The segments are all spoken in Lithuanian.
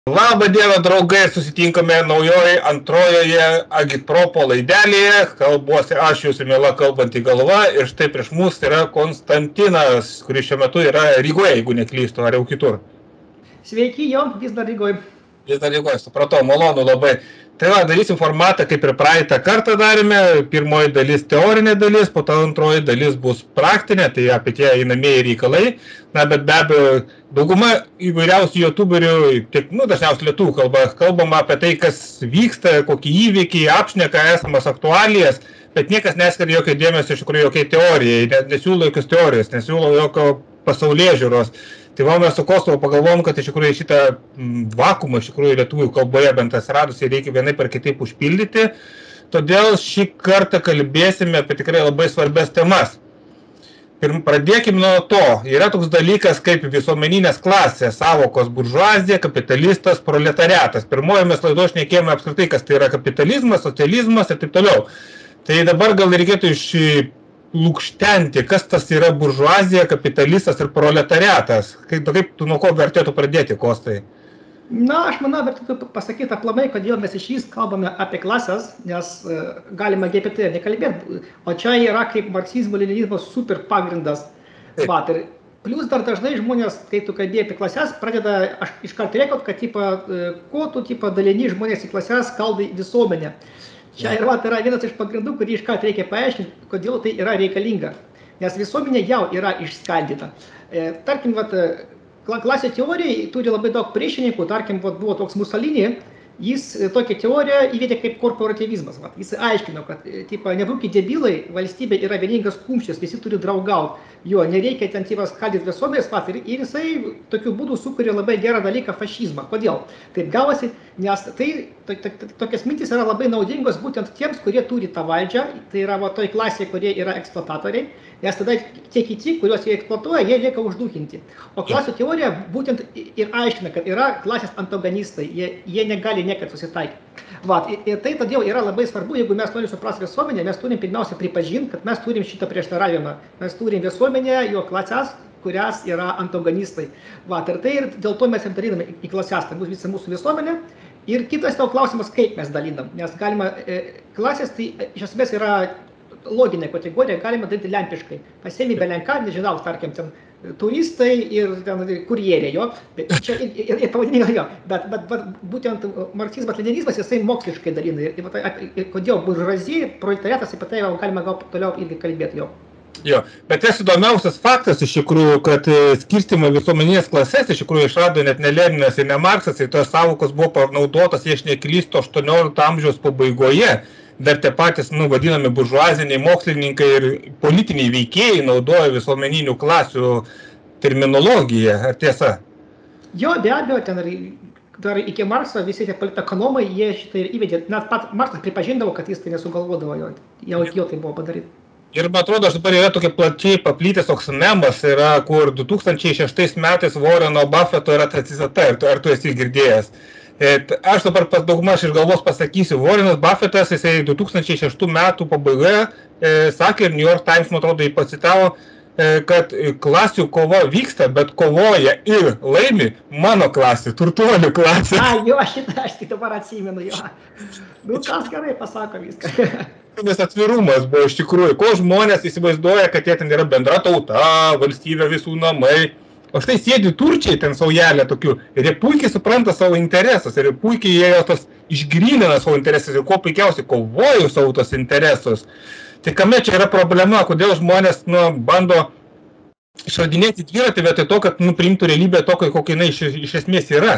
Labą dieną, draugai, susitinkame naujoje antrojoje Agitpropo laidelėje. Kalbuosi aš, jūsų miela kalbanti galva, ir štai prieš mus yra Konstantinas, kuris šiuo metu yra Rygoje, jeigu neklystu, ar jau kitur. Sveiki, jo, vis dar Rygoje. Vis dar Rygoje, supratau, malonu labai. Tai va, darysim formatą, kaip ir praeitą kartą darėme. Pirmoji dalis teorinė dalis, po to antroji dalis bus praktinė, tai apie tie einamieji reikalai. Na, bet be abejo, dauguma įvairiausių youtuberių, tiek, dažniausiai lietuvių kalba, kalbama apie tai, kas vyksta, kokie įvykiai, apšneka esamas aktualijas, bet niekas neskiria jokio dėmesio iš tikrųjų jokiai teorijai, nesiūlo jokios teorijos, nesiūlo jokio pasaulėžiūros. Tai va, mes su Kostovu pagalvom, kad iš tikrųjų šitą vakumą iš tikrųjų lietuvių kalboje bent atsiradusiai reikia vienaip ar kitaip užpildyti. Todėl šį kartą kalbėsime apie tikrai labai svarbias temas. Pradėkime nuo to. Yra toks dalykas kaip visuomeninės klasės, sąvokos buržuazija, kapitalistas, proletariatas. Pirmoje mes laidoje šnekėjome apskritai, kas tai yra kapitalizmas, socializmas ir taip toliau. Tai dabar gal reikėtų lukštenti, kas tas yra buržuazija, kapitalistas ir proletariatas. Kaip tu nuo ko vertėtų pradėti, Kostai? Na, aš manau, vertėtų pasakyti aplamai, kodėl mes išvis kalbame apie klasės, nes galima apie tai nekalbėti. O čia yra kaip marksizmo, leninizmo super pagrindas. Va, ir plus dar dažnai žmonės, kai tu kalbėjai apie klasės, pradeda iš karto reikot, kad ko tu dalini žmonės į klasės, kalbai visuomenę. Čia yra vienas iš pagrindų, kurį iš karto reikia paaiškinti, kodėl tai yra reikalinga. Nes visuomenė jau yra išskaldyta. Tarkim, klasė teorija turi labai daug priešininkų. Tarkim, buvo toks Mussolini, jis tokią teoriją įvedė kaip korporatyvizmas. Jis aiškino, kad nebūkit debilai, valstybė yra vieningas kumštis, visi turi draugauti. Jo, nereikia ten skaldyti visuomenės, ir jisai tokiu būdu sukuria labai gerą dalyką fašizmą. Kodėl? Taip gavosi, nes tokias mintis yra labai naudingos būtent tiems, kurie turi tą valdžią, tai yra toj klasėje, kurie yra eksploatatoriai, nes tada tie kiti, kuriuos jie eksploatuoja, jie lieka uždukinti. O klasių teorija būtent ir aiškina, kad yra klasės antagonistai, jie negali niekad susitaikyti. Ir tai todėl yra labai svarbu, jeigu mes norim suprasti visuomenę, mes turim pirmiausia pripažinti, kad mes turim šitą prieštaravimą. Mes turim visuomenę, jo klasės, kurias yra antagonistai. Ir tai ir dėl to mes ir daliname į klasės, tai bus visa mūsų visuomenė. Ir kitas tau klausimas, kaip mes dalinam. Nes galima, klasės tai iš esmės yra loginė kategorija, galima daryti lempiškai. Pasiemi belenką, nežinau, tarkim, ten turistai ir kurjeriai, jo. Čia ir pavadinimai, jo. Bet būtent marksizmas, leninizmas, jisai moksliškai dalina. Ir kodėl buržuazija, proletariatas, apie tai galima gal toliau irgi kalbėti, jo. Jo, bet tas įdomiausias faktas iš tikrųjų, kad skirstymą visuomeninės klasės iš tikrųjų išrado net ne Leninas ir ne Marksas, ir tos sąvokos buvo panaudotas, jei aš neklystu, 18 amžiaus pabaigoje. Dar tie patys, vadinami buržuaziniai mokslininkai ir politiniai veikėjai naudoja visuomeninių klasių terminologiją, ar tiesa? Jo, be abejo, ten dar iki Markso visi tie politekonomai, jie šitą ir įvedė. Net pat Marksas pripažindavo, kad jis tai nesugalvodavo, jau tai buvo padaryti. Ir man atrodo, aš dabar yra tokia plačiai paplytęs toks memas, yra, kur 2006 metais Warreno Buffetto yra ta citata, ar tu esi girdėjęs. Aš dabar daugmaž iš galvos pasakysiu, Warrenas Buffettas, jisai 2006 metų pabaigoje sakė, ir New York Times, man atrodo, jį pacitavo, kad klasių kova vyksta, bet kovoja ir laimi mano klasė, turtuolių klasė. Jo, aš tai dabar atsimenu, jo. Kas gerai pasako viską. Nes atvirumas buvo iš tikrųjų, ko žmonės įsivaizduoja, kad jie ten yra bendra tauta, valstybė, visų namai. O štai sėdi turčiai ten saujelė tokių ir jie puikiai supranta savo interesus ir puikiai jie tos išgrynina savo interesus ir kuo puikiausiai kovoja savo tos interesus. Tai kame čia yra problema, kodėl žmonės bando išradinėti dviratį vietoj to, kad priimtų realybę tokią, kokia jinai iš esmės yra?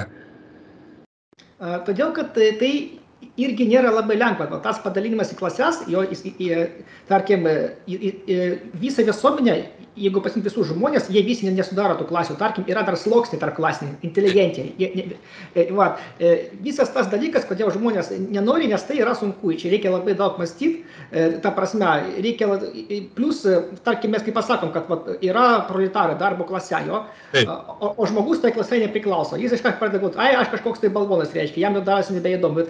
Todėl, kad tai irgi nėra labai lengva. Tas padalinimas į klasės, tarkim, visą visuomenę, jeigu pasimti visus žmonės, jie visi nesudaro tų klasių. Tarkim, yra dar sluoksniai tarp klasiniai, inteligentiniai. Visas tas dalykas, kodėl žmonės nenori, nes tai yra sunku. Čia reikia labai daug mąstyti. Ta prasme, reikia, plus, tarkim, mes kaip pasakom, kad yra proletarai darbo klasė, o žmogus tai klasė nepriklauso. Jis iškart pradeda galvoti, aš kažkoks tai balvonas reiškia, jam jau darosi nebeįdomu ir taip toliau.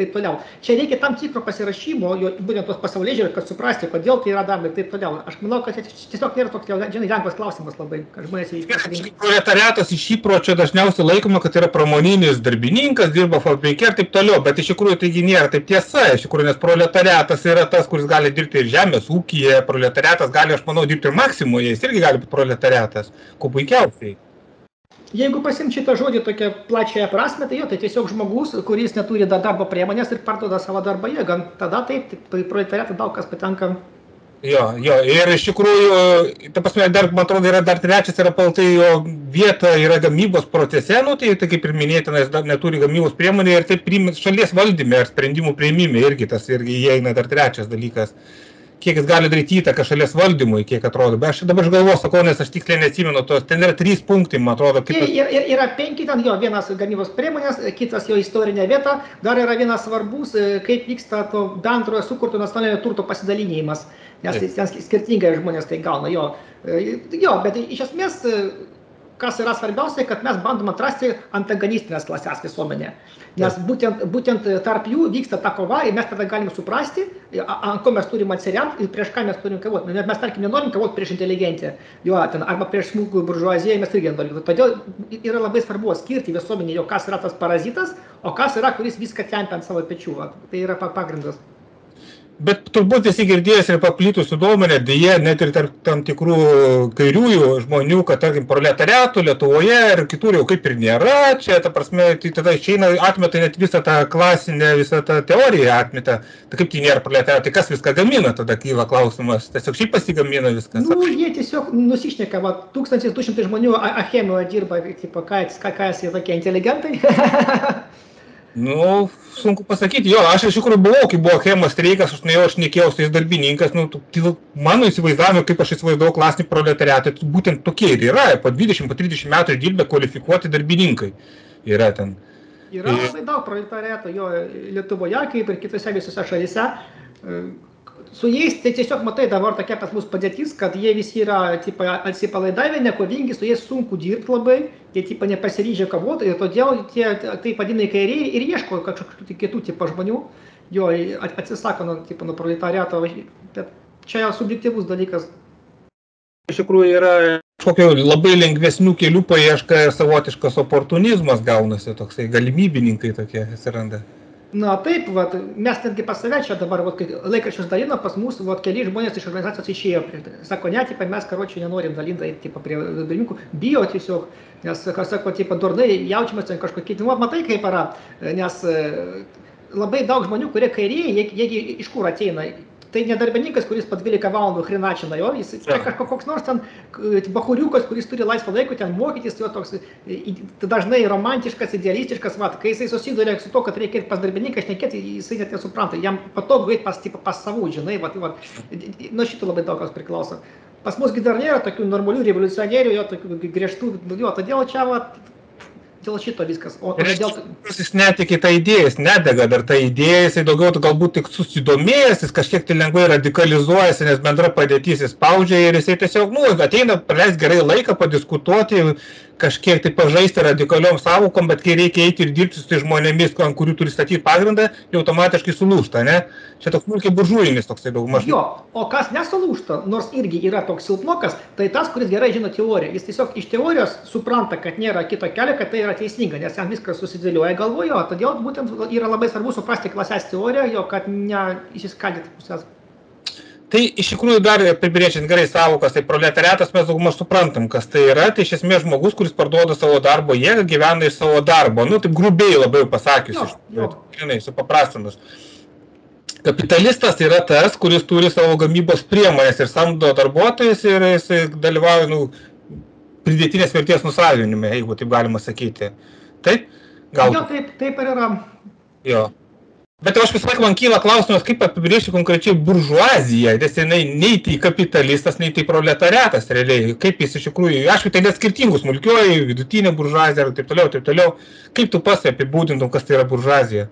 čia reikia tam tikro pasirašymo, būtent tos pasaulėžiūros, kad suprasti, kodėl tai yra daroma ir taip toliau. Aš manau, kad tiesiog nėra toks, žinai, lengvas klausimas labai, kad žmonės įsivaizduoja. Proletariatas iš įpročio dažniausiai laikoma, kad yra pramoninis darbininkas, dirba fabrike ir taip toliau, bet iš tikrųjų taigi nėra taip tiesa, iš tikrųjų, nes proletariatas yra tas, kuris gali dirbti ir žemės ūkyje, proletariatas gali, aš manau, dirbti ir Maksimoje, jis irgi gali būti proletariatas, kuo puikiausiai. Jeigu pasim šitą žodį tokią plačiąją prasme, tai tai tiesiog žmogus, kuris neturi darbo priemonės ir parduoda savo darbo jėgą, tada taip, tai proletariatą daug kas patenka. Jo, ir iš tikrųjų, ta prasme, dar, man atrodo, yra dar trečias, yra paltai jo vieta, yra gamybos procese, nu, tai kaip ir minėtina, jis neturi gamybos priemonė ir taip šalies valdyme ir sprendimų priėmime irgi tas irgi įeina dar trečias dalykas. Kiek jis gali daryti įtaką šalies valdymui, kiek atrodo. Bet aš dabar galvoju, sakau, nes aš tiksliai neatsimenu, ten yra 3 punktai, man atrodo. Yra 5, ten jo, vienas gamybos priemonės, kitas jo istorinė vieta, dar yra vienas svarbus, kaip vyksta to bendrojo sukurto nacionalinio turto pasidalinimas, nes ten skirtingai žmonės tai gauna. Jo, bet iš esmės, kas yra svarbiausia, kad mes bandom atrasti antagonistinės klasės visuomenė. Nes būtent tarp jų vyksta ta kova ir mes tada galim suprasti, ant ko mes turim atsiremti ir prieš ką mes turim kovoti. Mes, tarkim, nenorim kovoti prieš inteligenciją, arba prieš smulkų buržuaziją, mes irgi nenorim. Todėl yra labai svarbu skirti visuomenį, kas yra tas parazitas, o kas yra, kuris viską tempia ant savo pečių. Tai yra pagrindas. Bet turbūt visi girdėjęs ir paplitusių nuomonę, dėje net ir tarp tam tikrų kairiųjų žmonių, kad, tarkim, proletariatų Lietuvoje ir kitur jau kaip ir nėra, čia, ta prasme, tai tada išeina, atmeta net visą tą klasinę, visą tą teoriją atmeta, tai kaip tai nėra proletariatų, tai kas viską gamina, tada kyla klausimas, tiesiog šiaip pasigamina viskas. Nu, jie tiesiog nusišneka, 1200 žmonių Achemijoje dirba, tipo, ką jie tokie inteligentai. Nu, sunku pasakyti, aš iš tikrųjų buvau, kai buvo Achemos streikas, aš šnekėjau su tais darbininkas, mano įsivaizdavimo, kaip aš įsivaizdavau klasinį proletariatą, tai būtent tokie ir yra, po 20-30 metų dirbę kvalifikuoti darbininkai yra ten. Yra labai daug proletariato, Lietuvoje, kaip ir kitose visose šalyse. Su jais, tai tiesiog matai dabar tokia pas mus padėtis, kad jie visi yra atsipalaidavę, nekovingi, su jais sunku dirbti labai, jie nepasiryžę kovoti ir todėl tie taip vadinai kairiai ir ieško kažkokių kitų tipo žmonių, atsisako nuo proletariato, bet čia subjektyvus dalykas. Iš tikrųjų yra kažkokio labai lengvesnių kelių paieška ir savotiškas oportunizmas gaunasi, toksai galimybininkai tokie atsiranda. Na taip, mes netgi pas save čia dabar, kai laikraščius dalino, pas mus keli žmonės iš organizacijos išėjo. Sako, mes, nenorim dalinti prie darbininkų, bijo tiesiog, nes, sako, durnai jaučiamės kažkokie, matai kaip yra, nes labai daug žmonių, kurie kairieji, jie iš kur ateina. Tai ne darbininkas, kuris po 12 valandų hrinačina jis kažkoks nors ten bachuriukas, kuris turi laisvą laiką ten mokytis, jo toks dažnai romantiškas, idealistiškas, kai jisai susiduria su to, kad reikia pas darbininką šnekėti, jisai net nesupranta, jam patogu eiti pas savų, žinai, nuo šito labai daug kas priklauso. Pas mus dar nėra tokių normalių revoliucionierių, tokių griežtų, todėl čia dėl šito viskas. Jis netiki tą idėją, jis nedega dar tą idėją, jis daugiau galbūt tik susidomėjęs, jis kažkiek tai lengvai radikalizuojasi, nes bendra padėtis jis spaudžia ir jis tiesiog, ateina praleis gerai laiką padiskutuoti, kažkiek tai pažaisti radikaliom savokom, bet kai reikia eiti ir dirbti su tai žmonėmis, ant kurių turi statyti pagrindą, jau automatiškai sulūžta, ne? Čia toks smulkiai buržuinis toksai daugmaž. O kas nesulūžta, nors irgi yra toks silpnokas, tai tas, kuris gerai žino teoriją. Jis tiesiog iš teorijos supranta, kad nėra kito kelio, kad tai yra teisinga, nes jam viskas susidėlioja galvoje, todėl būtent yra labai svarbu suprasti klasės teoriją, kad neįsiskaldyti pusės. Tai iš tikrųjų dar apibrėžiant gerai savokas, tai proletariatas mes daugmaž suprantam, kas tai yra, tai iš esmės žmogus, kuris parduoda savo darbo jėgą, gyvena iš savo darbo, taip grubiai labai pasakius, supaprastinus. Kapitalistas yra tas, kuris turi savo gamybos priemonės ir samdo darbuotojus ir jis dalyvauja pridėtinės vertės nusavinime, jeigu taip galima sakyti. Taip? Taip ir yra. Jo. Bet aš vis man kyla klausimas, kaip apibrėžti konkrečiai buržuaziją, nes jinai nei tai kapitalistas, nei tai proletariatas realiai. Kaip jis iš tikrųjų, aišku, tai net skirtingų, smulkioji, vidutinė buržuazija ir taip toliau. Kaip tu pats apibūdintum, kas tai yra buržuazija?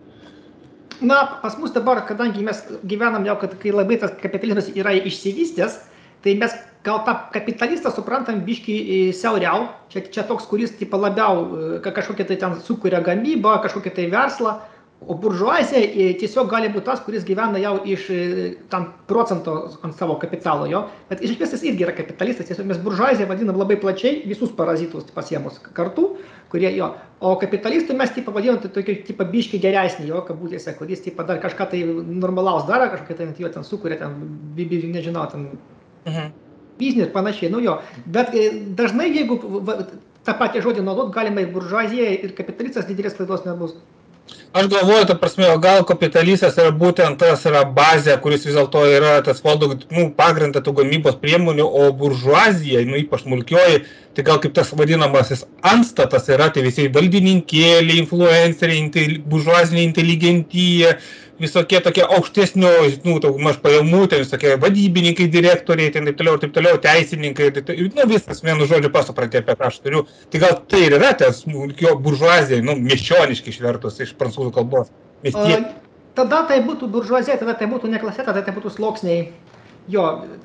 Na, pas mus dabar, kadangi mes gyvenam jau, kad kai labai tas kapitalizmas yra išsivystęs, tai mes gal tą kapitalistą suprantam biškį siauriau. Čia toks, kuris labiau kažkokią tai ten sukuria gamybą, kažkokią tai verslą. O buržuazija tiesiog gali būti tas, kuris gyvena jau iš tam procento ant savo kapitalo, jo. Bet iš esmės jis irgi yra kapitalistas, tiesiog mes buržuaziją vadinam labai plačiai visus parazitus pasiemus kartu, kurie jo. O kapitalistai mes tipo vadinam tokį tipo biškį geresnį, jo, kabutėse, kuris tipo dar kažką tai normalaus daro, kažką tai jo ten sukuria, ten, nežinau, ten biznį ir panašiai, nu jo. Bet dažnai, jeigu tą patį žodį naudot, galima ir buržuazija, ir kapitalistas didelės klaidos nebus. Aš galvoju, ta prasme, gal kapitalistas yra būtent tas yra bazė, kuris vis dėlto yra tas valdo pagrindą tų gamybos priemonių, o buržuazija, ypač smulkioji, tai gal kaip tas vadinamasis antstatas yra, tai visi valdininkėliai, influenceriai, buržuazinė inteligentija, visokie tokie aukštesnio, maž pajamų, tai visokie vadybininkai, direktoriai, taip toliau, teisininkai, viskas vienu žodžiu pasupratė, apie ką aš turiu. Tai gal tai ir yra tas smulkio buržuazija, miesčioniškai išvertus iš prancūzų kalbos. Tada tai būtų buržuazija, tada tai būtų ne klasė, tada tai būtų sluoksniai. Jo,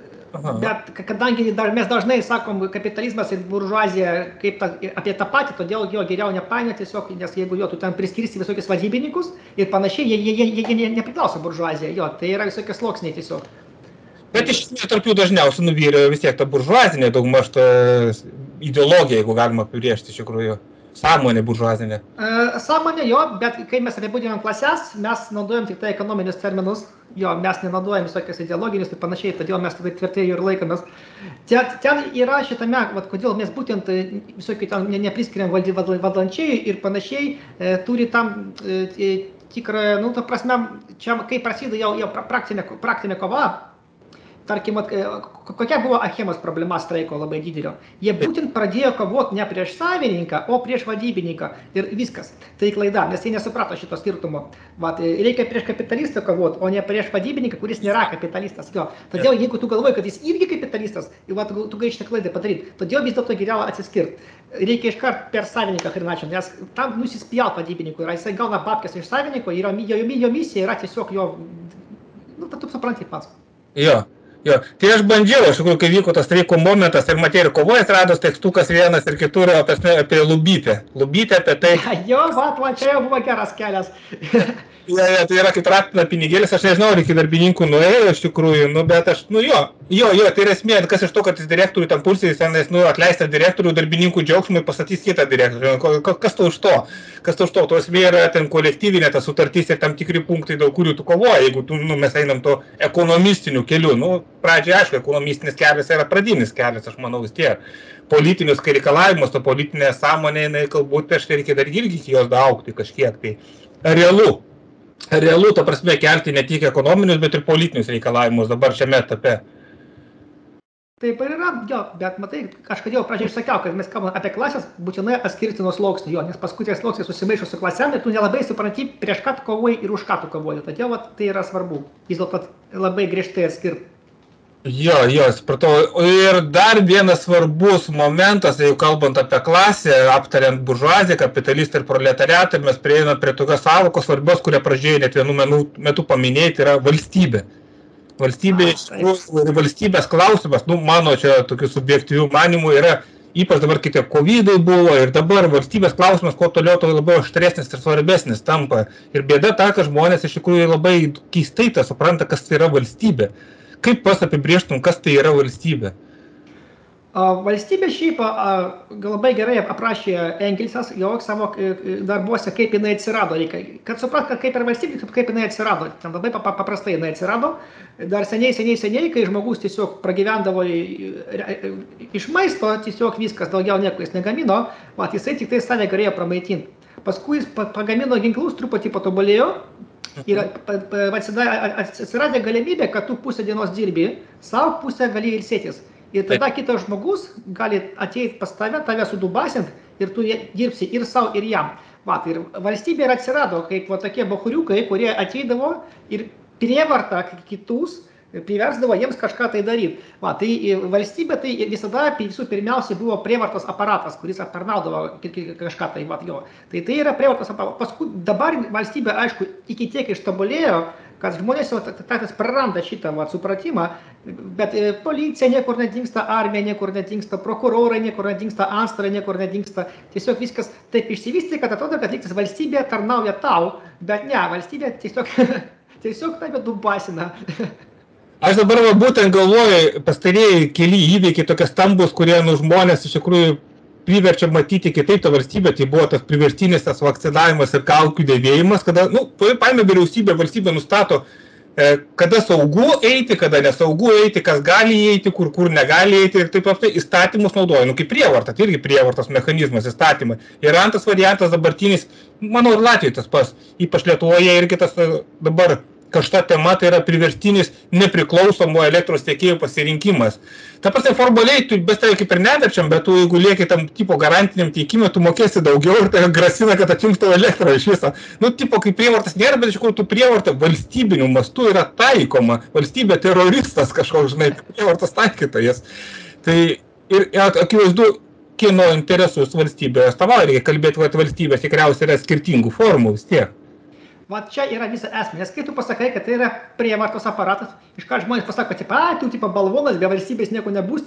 bet kadangi mes dažnai sakom kapitalizmas ir buržuazija kaip apie tą patį, todėl jo geriau nepainioti tiesiog, nes jeigu jo tu ten priskirsi visokius vadybininkus ir panašiai, jie nepriklauso buržuazija, jo, tai yra visokie sluoksniai tiesiog. Bet iš tikrųjų tarp jų dažniausiai nuvyra vis tiek ta buržuazinė, daugmaž ta ideologija, jeigu galima apibrėžti iš tikrųjų. Sąmonė buržuazinė. Sąmonė, jo, bet kai mes apibūdinam klases, mes naudojam tik tai ekonominius terminus, jo, mes nenaudojam visokius ideologinius ir panašiai, todėl mes tada tvirtai ir laikomės. Ten yra šitame, kodėl mes būtent visokių ten nepriskiriam valdančiai ir panašiai, turi tam tikrą, ta prasme, čia kai prasideda jau praktinė kova, tarkim, kokia buvo Achemos problema streiko labai didelio. Jie būtent pradėjo kovoti ne prieš savininką, o prieš vadybininką ir viskas. Tai klaida, nes jie nesuprato šito skirtumo. Reikia prieš kapitalistą kovoti, o ne prieš vadybininką, kuris nėra kapitalistas. Jo. Todėl, jeigu tu galvoji, kad jis irgi kapitalistas, tu gali šitą klaidą padaryti, todėl vis dėlto geriau atsiskirti. Reikia iškart per savininką hrinačią, nes tam nusispjaut vadybininkui, jisai gauna babkes iš savininko, jo misija yra tiesiog jo, tu supranti pats. Jo. Jo, tai aš bandžiau, iš tikrųjų, kai vyko tas streiko momentas ir matė ir kovoje atsirados tekstukas vienas ir kitur apie Lubytę. Lubytę apie tai... Jo, čia jau buvo geras kelias. Tai yra kaip raktina pinigėlis, aš nežinau, ar iki darbininkų nuėjo iš tikrųjų, bet aš, tai yra esmė, kas iš to, kad jis direktorių tam pulsiais, atleistą direktorių, darbininkų džiaugsmui pastatys kitą direktorių. Kas to už to? To esmė yra ten kolektyvinė, ta sutartys ir tam tikri punktai, dėl kurių tu kovoji, jeigu mes einam to ekonomistiniu keliu. Pradžiai, aišku, ekonomistinis kelias yra pradinis kelias, aš manau vis tiek. Politinius reikalavimus, to politinė sąmonė, galbūt prieš tai reikia dar irgi jos daugti kažkiek. Tai realu, ta prasme, kelti ne tik ekonominius, bet ir politinius reikalavimus dabar šiame etape. Taip ir yra, jo, bet matai, kažkodėl pradžiai sakiau, kad mes kalbame apie klasės, būtinai atskirti nuo sluoksnių, jo, nes paskui tie sluoksniai susimaišo su klasėm ir tu nelabai supranti, prieš ką tu kovoji ir už ką tu kovoji. Todėl tai yra svarbu, vis dėlto labai griežtai atskirti. Jo, supratau. Ir dar vienas svarbus momentas, jeigu kalbant apie klasę, aptariant buržuaziją, kapitalistą ir proletariatą, mes prieiname prie tokios sąvokos svarbios, kurią pradžioje net vienu metu paminėti, yra valstybė. Valstybės klausimas, mano čia tokių subjektyvių manimų yra, ypač dabar kai tie COVID buvo ir dabar valstybės klausimas, kuo toliau, to labiau aštresnis ir svarbesnis tampa. Ir bėda ta, kad žmonės iš tikrųjų labai keistai supranta, kas tai yra valstybė. Kaip pas apibrėžtum, kas tai yra valstybė? Valstybė šiaip labai gerai aprašė Engelsas jo savo darbuose, kaip jinai atsirado. Kad suprat, kaip ir valstybė, kaip jinai atsirado. Ten labai paprastai jinai atsirado. Dar seniai, kai žmogus tiesiog pragyvendavo iš maisto, tiesiog viskas, daugiau nieko jis negamino, jisai tik tai save galėjo pramaitinti. Paskui jis pagamino ginklus, truputį patobulėjo. Ir atsiradė galimybė, kad tu pusę dienos dirbi, savo pusę gali ilsėtis. Ir tada kitas žmogus gali ateiti pas tave sudubasint ir tu dirbsi ir savo, ir jam. Ir valstybė ir atsirado kaip tokie bachuriukai, kurie ateidavo ir prievarta kitus priversdavo jiems kažką tai daryti. Tai valstybė tai visada visų pirmiausiai buvo prievartos aparatas, kuris aptarnaudavo kažką tai. Tai yra prievartos aparatas. Paskui dabar valstybė, aišku, iki tiek ištobulėjo, kad žmonės jau praranda šitą supratimą, bet policija niekur nedingsta, armija niekur nedingsta, prokurorai niekur nedingsta, antstoliai niekur nedingsta. Tiesiog viskas taip išsivystė, kad atrodo, kad valstybė tarnauja tau, Bet ne, valstybė tiesiog tave dubasina. Aš dabar būtent galvoju, pastarėjai keli įvykiai tokie stambus, kurie žmonės iš tikrųjų priverčia matyti kitaip tą valstybę, tai buvo tas priverstinis tas vakcinavimas ir kaukių dėvėjimas, kada, paėmė vyriausybė, valstybė nustato, kada saugu eiti, kada nesaugu eiti, kas gali eiti, kur negali eiti ir taip pat įstatymus naudoja, kaip prievarta, tai irgi prievartos mechanizmas, įstatymai. Ir antras variantas dabartinis, manau, ir Latvijoje tas pas, ypač Lietuvoje irgi tas dabar kažta tema, tai yra priverstinis nepriklausomo elektros tiekėjų pasirinkimas. Ta prasme, formaliai, tu bez tai kaip ir neverčiam, bet tu, jeigu lieki tam tipo garantiniam teikimui, tu mokėsi daugiau ir tai grasina, kad atims tavo elektrą iš viso. Tipo, kaip prievartas nėra, bet iš tikrųjų tu prievarta valstybiniu mastu yra taikoma. Valstybė teroristas kažkoks, žinai, prievartas taikytojas. Tai ir akivaizdu, kieno interesus valstybė atstovauja, reikia kalbėti, kad valstybės tikriausiai yra skirtingų formų vis tiek. Va čia yra visa esmė, nes kai tu pasakai, kad tai yra prievartos aparatas, iš ką žmonės pasako, kad tu balvonas, be valstybės nieko nebus,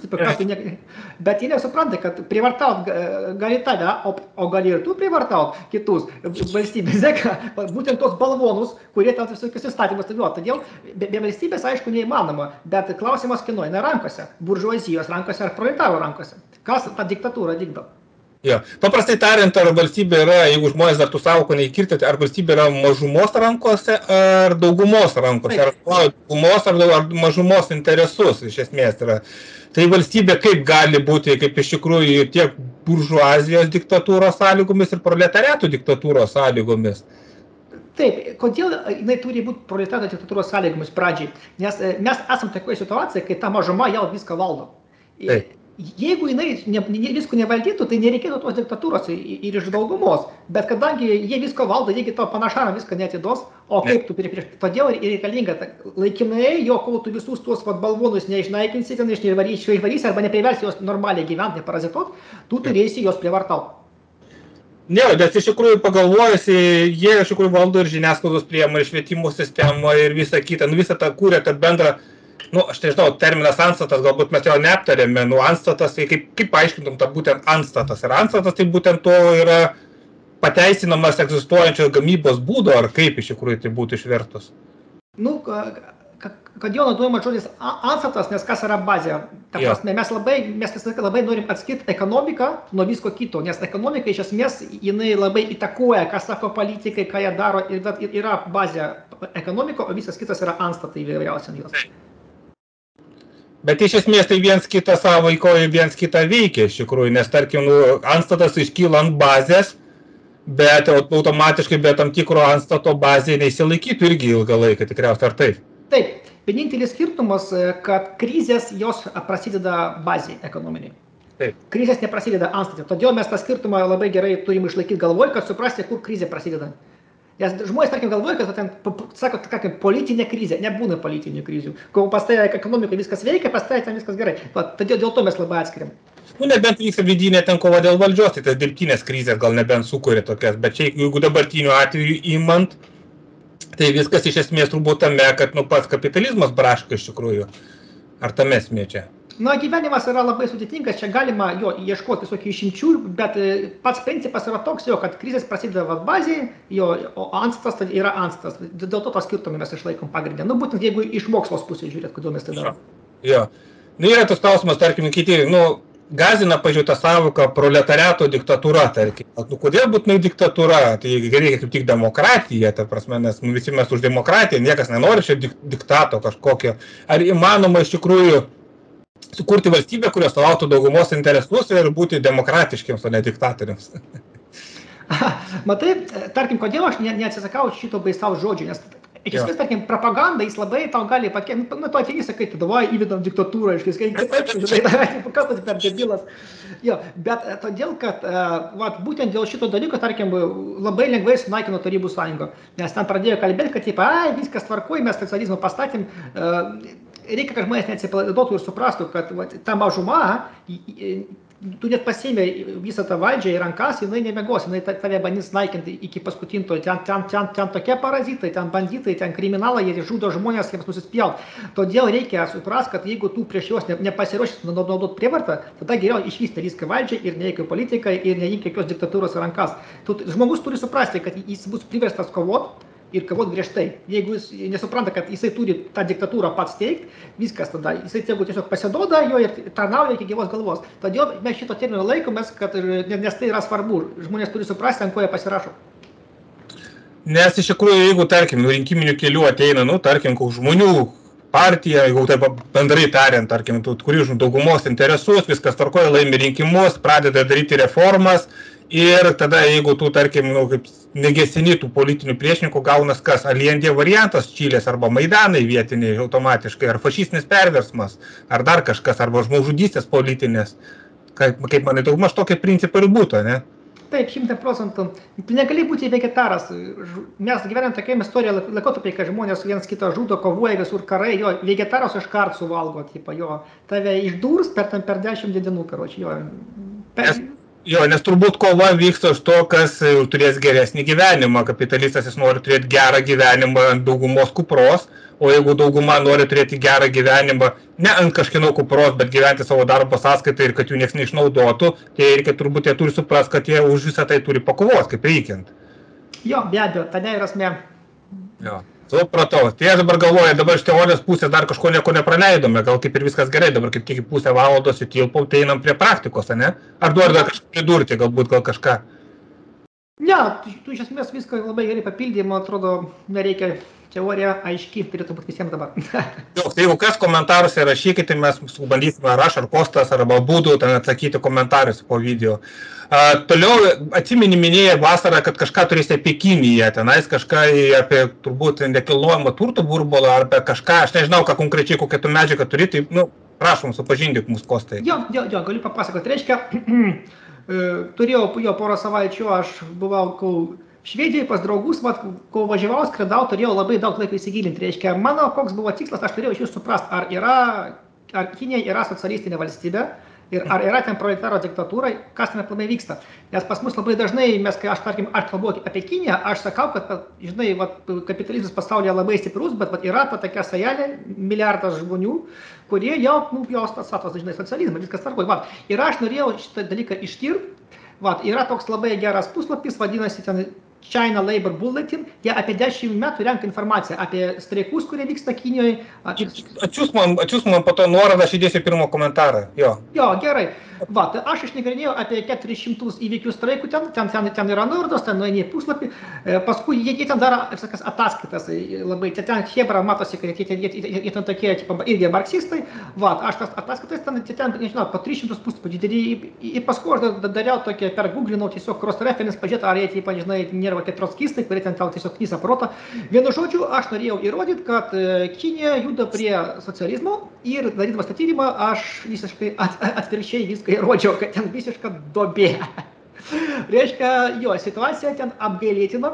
bet jie nesupranta, kad prievartaut gali tave, o gali ir tu prievartaut kitus valstybės, būtent tos balvonus, kurie ten visokius įstatymus tadėjo. Todėl be valstybės, aišku, neįmanoma, bet klausimas kieno eina rankose, buržuazijos rankose ar proletaro rankose. Kas tą diktatūrą vykdo? Jo. Paprastai tariant, ar valstybė yra, jeigu žmonės dar tų sąvokų neįkirtėte, ar valstybė yra mažumos rankose ar daugumos rankose, ar daugumos ar mažumos interesus iš esmės yra. Tai valstybė kaip gali būti, kaip iš tikrųjų tiek buržuazijos diktatūros sąlygomis ir proletariato diktatūros sąlygomis. Taip, kodėl jinai turi būti proletariato diktatūros sąlygomis pradžiai? Nes mes esam tokioje situacijoje, kai ta mažuma jau viską valdo. Taip. Jeigu jinai visko nevaldytų, tai nereikėtų tos diktatūros ir iš daugumos. Bet kadangi jie visko valdo, jeigu to panašarą viską neatiduos, o kaip tu todėl ir reikalinga laikinai, jo kol tu visus tuos balvonus neišnaikinsi, išvarysi arba nepriversi juos normaliai gyventi, parazituot, tu turėsi juos prievartauti. Ne, bet iš tikrųjų pagalvojusi, jie iš tikrųjų valdo ir žiniasklaidos priemonę, ir švietimo sistemą ir visą kitą, visą tą kūrė, tą bendrą. Aš nežinau, terminas antstatas, galbūt mes jo neaptarėme, antstatas, tai kaip paaiškintum tą būtent antstatas. Ir antstatas tai būtent to yra pateisinamas egzistuojančios gamybos būdo, ar kaip iš tikrųjų tai būtų išvertus? Kodėl naudojamas žodis antstatas, nes kas yra bazė? Ta prasme, mes labai norim atskirti ekonomiką nuo visko kito, nes ekonomika iš esmės jinai labai įtakoja, ką sako politikai, ką jie daro, ir yra bazė ekonomika, o visas kitas yra antstatai vyriausiam jos. Bet iš esmės tai viens kitą sąveikoja, viens kitą veikia iš tikrųjų, nes tarkim, antstatas iškyla ant bazės, bet automatiškai be tam tikro antstato bazėje neįsilaikytų irgi ilgą laiką, tikriausiai, ar taip? Taip, vienintelis skirtumas, kad krizės jos prasideda bazėje ekonominiai. Taip. Krizės neprasideda antstatė, todėl mes tą skirtumą labai gerai turim išlaikyti galvoj, kad suprasti, kur krizė prasideda. Nes žmonės, tarkim, galvoja, kad ten, sako, politinė krizė, nebūna politinių krizių. Kol pas tai ekonomika viskas veikia, pas tai ten viskas gerai. Todėl dėl to mes labai atskiriam. Nebent vyksta vidinė ten kova dėl valdžios, tai tas dirbtinės krizės gal nebent sukuria tokias, bet čia jeigu dabartiniu atveju imant, tai viskas iš esmės turbūt tame, kad pats kapitalizmas braška iš tikrųjų. Ar tame esmė čia? Gyvenimas yra labai sudėtingas, čia galima jo ieškoti visokių išimčių, bet pats principas yra toks jo, kad krizės prasideda bazėje, o antstatas yra antstatas. Dėl to skirtumą mes išlaikom pagrindę. Būtent jeigu iš mokslos pusės žiūrėt, kodėl mes tai darom. Jo. Yra tas klausimas, tarkim, kiti, gazina, pažiūrėjau, tą savoką proletariato diktatūra, tarkim. Kodėl būtinai diktatūra? Tai reikia kaip tik demokratija, ta prasme, nes visi mes už demokratiją, niekas nenori čia diktato kažkokio. Ar įmanoma iš tikrųjų sukurti valstybę, kurios atstovautų daugumos interesus ir būti demokratiškiams, o ne diktatoriams? Matai, tarkim, kodėl aš neatsisakau šito baisaus žodžio, nes iš esmės, tarkim, propaganda, jis labai tau gali pakėti, tu ateini, sakai, davai įvedam diktatūrą, kas tu per debilas. Bet todėl, kad būtent dėl šito dalyko, tarkim, labai lengvai sunaikino Tarybų sąjungą, nes ten pradėjo kalbėti, kad viskas tvarkoj, mes socializmą pastatėm. Reikia, kad žmonės neatsipalaiduotų ir suprastų, kad ta mažuma tu net pasiėmė visą tą valdžią į rankas, jinai nemegos, jinai tave bandys naikinti iki paskutinto. Ten tokie parazitai, ten banditai, ten kriminalai, jie žudo žmonės, jiems nusispjaut. Todėl reikia suprasti, kad jeigu tu prieš juos nepasiruošęs naudoti prievartą, tada geriau išvysti viską valdžią ir nereikia politikai ir nereikia jokios diktatūros į rankas. Žmogus turi suprasti, kad jis bus priverstas kovoti ir kovoti griežtai. Jeigu jis nesupranta, kad jisai turi tą diktatūrą pats teikti, viskas tada. Jisai tiesiog pasiduoda jo ir tarnauja iki gyvos galvos. Todėl mes šito termino laikomės, nes tai yra svarbu. Žmonės turi suprasti, ant ko jie pasirašo. Nes iš tikrųjų, jeigu, tarkim, rinkiminių kelių ateina, tarkim, žmonių partija, jeigu taip bendrai tariant, tarkim, kuri daugumos interesus, viskas tvarkoja, laimi rinkimus, pradeda daryti reformas. Ir tada, jeigu tu, tarkim, kaip negesini tų politinių priešininkų, gaunas kas? Aliendė variantas Čilės arba Maidanai vietiniai automatiškai, ar fašistinis perversmas, ar dar kažkas, arba žmogžudystės politinės. Kaip manai, daugmaž tokie principai ir būtų, ne? Taip, 100%. Tu negali būti vegetaras. Mes gyvenam tokiam istorijoje laikotarpiai, kad žmonės vienas kitą žudo, kovoja visur karai, jo, vegetaras iškart suvalgo, jo, tave išdurs per 10 dienų, karoči, jo. Jo, nes turbūt kova vyksta už to, kas turės geresnį gyvenimą. Kapitalistas jis nori turėti gerą gyvenimą ant daugumos kupros, o jeigu dauguma nori turėti gerą gyvenimą ne ant kažkieno kupros, bet gyventi savo darbo sąskaitą ir kad jų nieks neišnaudotų, tai reikia turbūt, jie turi suprasti, kad jie už visą tai turi pakovos, kaip reikiant. Jo, be abejo, tada yra esmė. Jo. Supratau. Tai aš dabar galvoju, dabar iš teorijos pusės dar kažko nieko nepraleidome, gal kaip ir viskas gerai, dabar kaip tik pusę valandos įtilpau, tai einam prie praktikos, ne? Ar duodu dar kažką pridurti, galbūt gal kažką? Ne, tu iš esmės viską labai gerai papildė, man atrodo, nereikia teorija aiški, turėtų būti visiems dabar. Tai jeigu kas komentaruose rašykite, mes bandysime ar aš, ar Kostas, arba būdų ten atsakyti komentarus po video. Toliau atsimeni minėjai vasarą, kad kažką turėsi apie Kiniją, tenais kažką apie turbūt nekilnojamą turto burbulą, ar apie kažką, aš nežinau, ką konkrečiai, kokią tu medžiagą turi, tai, prašom, supažindyk mus, Kostai. Jo, galiu papasakoti. Reiškia, turėjau jo porą savaičių, aš buvau Švedijai pas draugus, kol važiavau, skridau, turėjau labai daug laiko įsigilinti. Reiškia, mano koks buvo tikslas, aš turėjau iš jūsų suprasti, ar Kinija yra socialistinė valstybė ir ar yra ten proletaro diktatūra, kas ten aplamai vyksta. Nes pas mus labai dažnai, kai aš kalbu apie Kiniją, aš sakau, kad, žinai, kapitalizmas pasaulyje labai stiprus, bet yra tokia sajelė, milijardas žmonių, kurie jau statos, žinai, socializmą, viskas tvarkoja. Ir aš norėjau šitą dalyką ištirti. Yra toks labai geras puslapis, vadinasi ten China Labor Bulletin, jie apie 10 metų renka informaciją apie streikus, kurie vyksta Kinijoje. Atsiųsk man po to nuorodą, aš įdėsiu pirmo komentarą. Jo, gerai. Tai aš išnagrinėjau apie 400 įvykių streikų, ten yra nuorodos, ten nueini į puslapį, paskui jie ten daro ataskaitas, labai, ten hebra matosi, kad jie ten tokie, irgi marksistai, aš tas ataskaitas ten, nežinau, po 300 puslapį, ir paskui aš dariau tokie, per Googlinau tiesiog cross-reference, pažiūrėti, ar jie, nežinai, nėra kokie trockistai, kurie ten tau tiesiog knisa protą. Vienu žodžiu, aš norėjau įrodyti, kad Kinija juda prie socializmo ir darydamas tą tyrimą, aš visiškai atvirkščiai viską įrodžiau, kad ten visiška duobė. Reiškia, jo, situacija ten apgailėtina.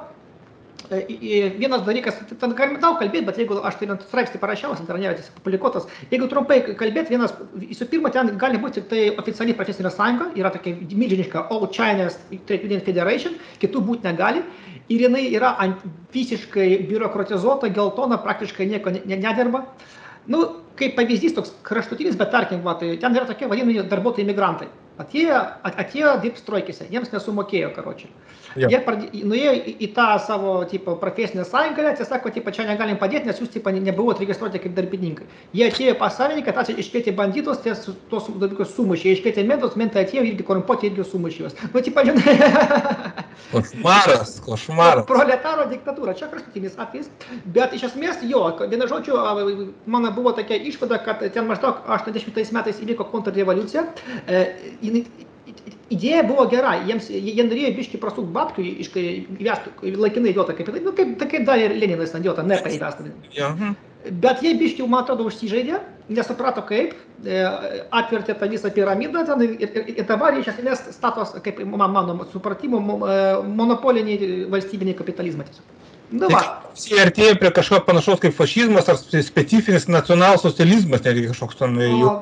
Vienas dalykas, ten galime daug kalbėti, bet jeigu aš tai straipsnį parašiau, internete publikuotas, jeigu trumpai kalbėti, visų pirma, ten gali būti tik tai oficiali profesinė sąjunga, yra tokia milžiniška All China Trade Union Federation, kitų būti negali, ir jinai yra visiškai biurokratizuota, geltona, praktiškai nieko nedirba. Kaip pavyzdys toks kraštutinis, bet tarkim, ten yra tokie vadinami darbuotojai migrantai. Atėjo dirbti stroikėse, jiems nesumokėjo, karočiui. Jie nuėjo į tą savo profesinę sąjungą, jie sako, čia negalim padėti, nes jūs nebuvot registruoti kaip darbininkai. Jie atėjo pas savininką, iškvietė banditus, tos dalykus sumušė, iškvietė mentus, mentai atėjo irgi korumpuoti, irgi sumušė juos. Žinai. Košmaras. Proletaro diktatūra, čia kraštutinis atvejis, bet iš esmės vienu žodžiu, mano buvo tokia išvada, kad ten maždaug 80 metais įvyko kontrrevoliucija. Idėja buvo gera, jie norėjo biškį prasuk babkių, laikinai duotą, kaip darė Leninas ant duotą, nepaįvestą. Bet jie biškį, man atrodo, užsižaidė, nesuprato kaip, atvertė tą visą piramidą ir dabar iš esmės statos, kaip mano supratimo, monopolinį valstybinį kapitalizmą. Jie artėja prie kažko panašaus kaip fašizmas ar specifinis nacionalsocializmas, netgi kažkoks ten jų.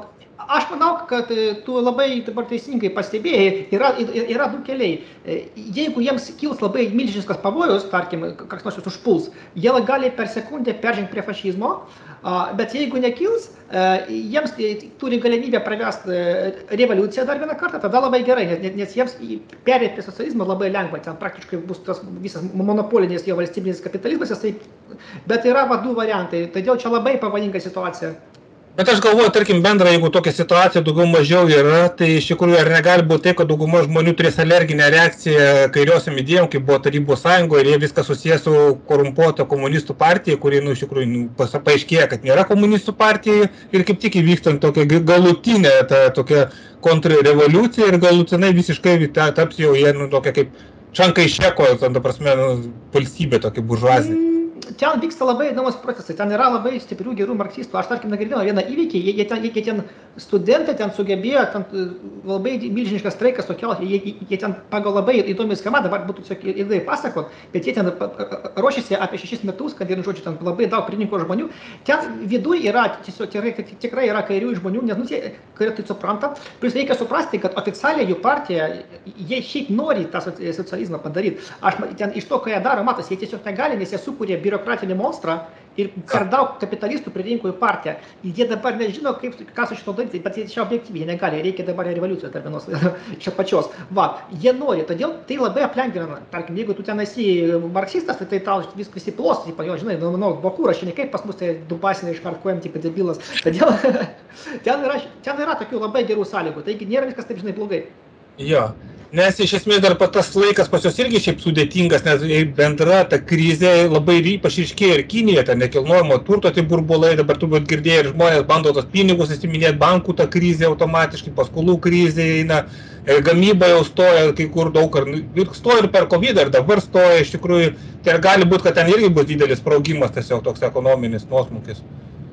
Aš manau, kad tu labai dabar teisingai pastebėjai, yra du keliai. Jeigu jiems kils labai milžiniškas pavojus, tarkim, kas nors užpuls, jie gali per sekundę peržengti prie fašizmo, bet jeigu nekils, jiems turi galimybę pravesti revoliuciją dar vieną kartą, tada labai gerai, nes jiems perėti prie socializmo labai lengva, ten praktiškai bus tas visas monopolinis jo valstybinis kapitalizmas, bet yra du variantai, todėl čia labai pavojinga situacija. Bet aš galvoju, tarkim, bendra, jeigu tokia situacija daugiau mažiau yra, tai iš tikrųjų ar negali būti taip, kad dauguma žmonių turės alerginę reakciją kairiosiom idėjom, kaip buvo Tarybų Sąjungoje, ir jie viską susijęs su korumpuota komunistų partija, kuri, iš tikrųjų, paaiškėja, kad nėra komunistų partija, ir kaip tik įvykstant tokia galutinė, tokia kontrrevoliucija, ir galutinai visiškai taps jau jie, tokia kaip Čankai Šeko, ta prasme, valstybė tokia buržuazinė. Ten vyksta labai įdomus procesai, ten yra labai stiprių gerų marksistų. Aš, tarkim, negirdėjau vieną įvykį, jie ten studentai ten sugebėjo, ten labai milžiniškas streikas sukelti, jie ten pagal labai įdomią schemą, dabar būtų tiesiog ilgai pasakot, bet jie ten ruošiasi apie 6 metus, kad ir, žodžiu, ten labai daug prininko žmonių. Ten viduje yra, tiesiog tikrai yra kairių žmonių, nes kurie tai supranta. Plus reikia suprasti, kad oficialiai jų partija, jie šiaip nori tą socializmą padaryti. Aš ten iš to, ką jie daro, matos, jie tiesiog negali, nes jie sukūrė biurokratinį monstrą ir per daug kapitalistų pririnko į partiją. Jie dabar nežino, ką su šito daryti, bet jie čia objektyviai, jie negali, reikia dabar revoliucijos dar vienos čia pačios. Va, jie nori, todėl tai labai aplengvina. Tarkim, jeigu tu ten esi marksistas, tai tau visi plosti, jo, žinai, Bakūras šiandien kaip pas mus tai dubasiniai iškarkuojam, tipo debilas. Todėl ten yra tokių labai gerų sąlygų, taigi nėra viskas taip, žinai, blogai. Jo. Nes iš esmės dar tas laikas pas jos irgi šiaip sudėtingas, nes bendra ta krizė labai ypač iškėja ir Kinija, ten nekilnojamo turto tai burbulai, dabar turbūt girdėjai ir žmonės bando tos pinigus įsiminėti, bankų ta krizė automatiškai, paskolų krizė eina, gamyba jau stoja, kai kur daug, stoja ir per COVID, ir dabar stoja, iš tikrųjų, tai gali būti, kad ten irgi bus didelis sprogimas, tiesiog toks ekonominis nuosmukis.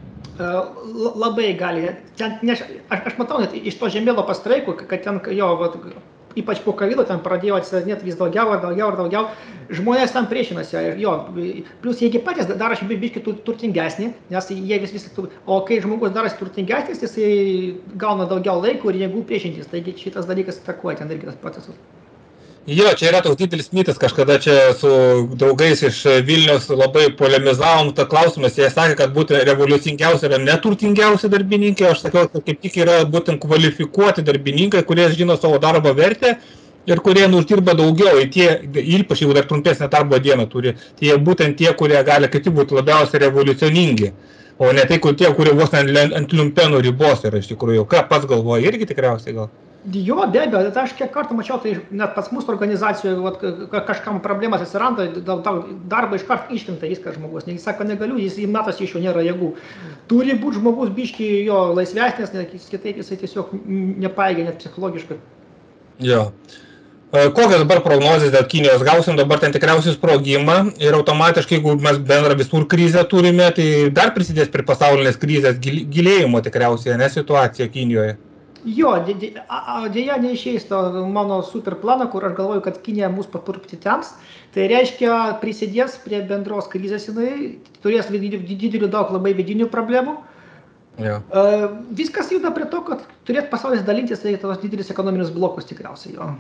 Labai gali. Aš matau net iš to žemėlapio streikų, kad ten jo, ypač po COVID ten pradėjo atsiradinėti vis daugiau ir daugiau. Žmonės tam priešinasi. Jo, plus jie patys darosi biškį turtingesnį, nes jie vis o kai žmogus darosi turtingesnis, jisai gauna daugiau laiko ir jėgų priešintis. Taigi šitas dalykas atakuoja ten irgi tas procesas. Jo, čia yra toks didelis mitas, kažkada čia su draugais iš Vilniaus labai polemizavom tą klausimą, jie sakė, kad būtent revoliucingiausi yra neturtingiausi darbininkai, aš sakiau, kad kaip tik yra būtent kvalifikuoti darbininkai, kurie žino savo darbo vertę ir kurie uždirba daugiau, ypač jeigu dar trumpesnę darbo dieną turi, tai būtent tie, kurie gali kaip tik būti labiausiai revoliucioningi, o ne tai, tie, kurie vos ant liumpenų ribos yra iš tikrųjų. Ką pats galvoja, irgi tikriausiai gal? Jo, be abejo, aš kiek kartų mačiau, tai net pas mūsų organizacijoje kažkam problemas atsiranda, darbą iškart ištinta viskas žmogus. Jis sako, negaliu, jis matosi iš jo nėra jėgų. Turi būti žmogus biškį jo laisvesnės, nes kitaip jisai tiesiog nepaėgia net psichologiškai. Jo. Kokios dabar prognozės dėl Kinijos? Gausim dabar ten tikriausiai sprogimą ir automatiškai, jeigu mes bendrą visur krizę turime, tai dar prisidės prie pasaulinės krizės gilėjimo tikriausiai, ne situacija Kinijoje. Jo, dėja neišeis to mano super plano, kur aš galvoju, kad Kinija mus paturpti temps. Tai reiškia, prisidės prie bendros krizės, jinai turės didelių daug labai vidinių problemų. Jo. Viskas juda prie to, kad turėtų pasaulis dalintis į tos didelius ekonominius blokus tikriausiai. Jo.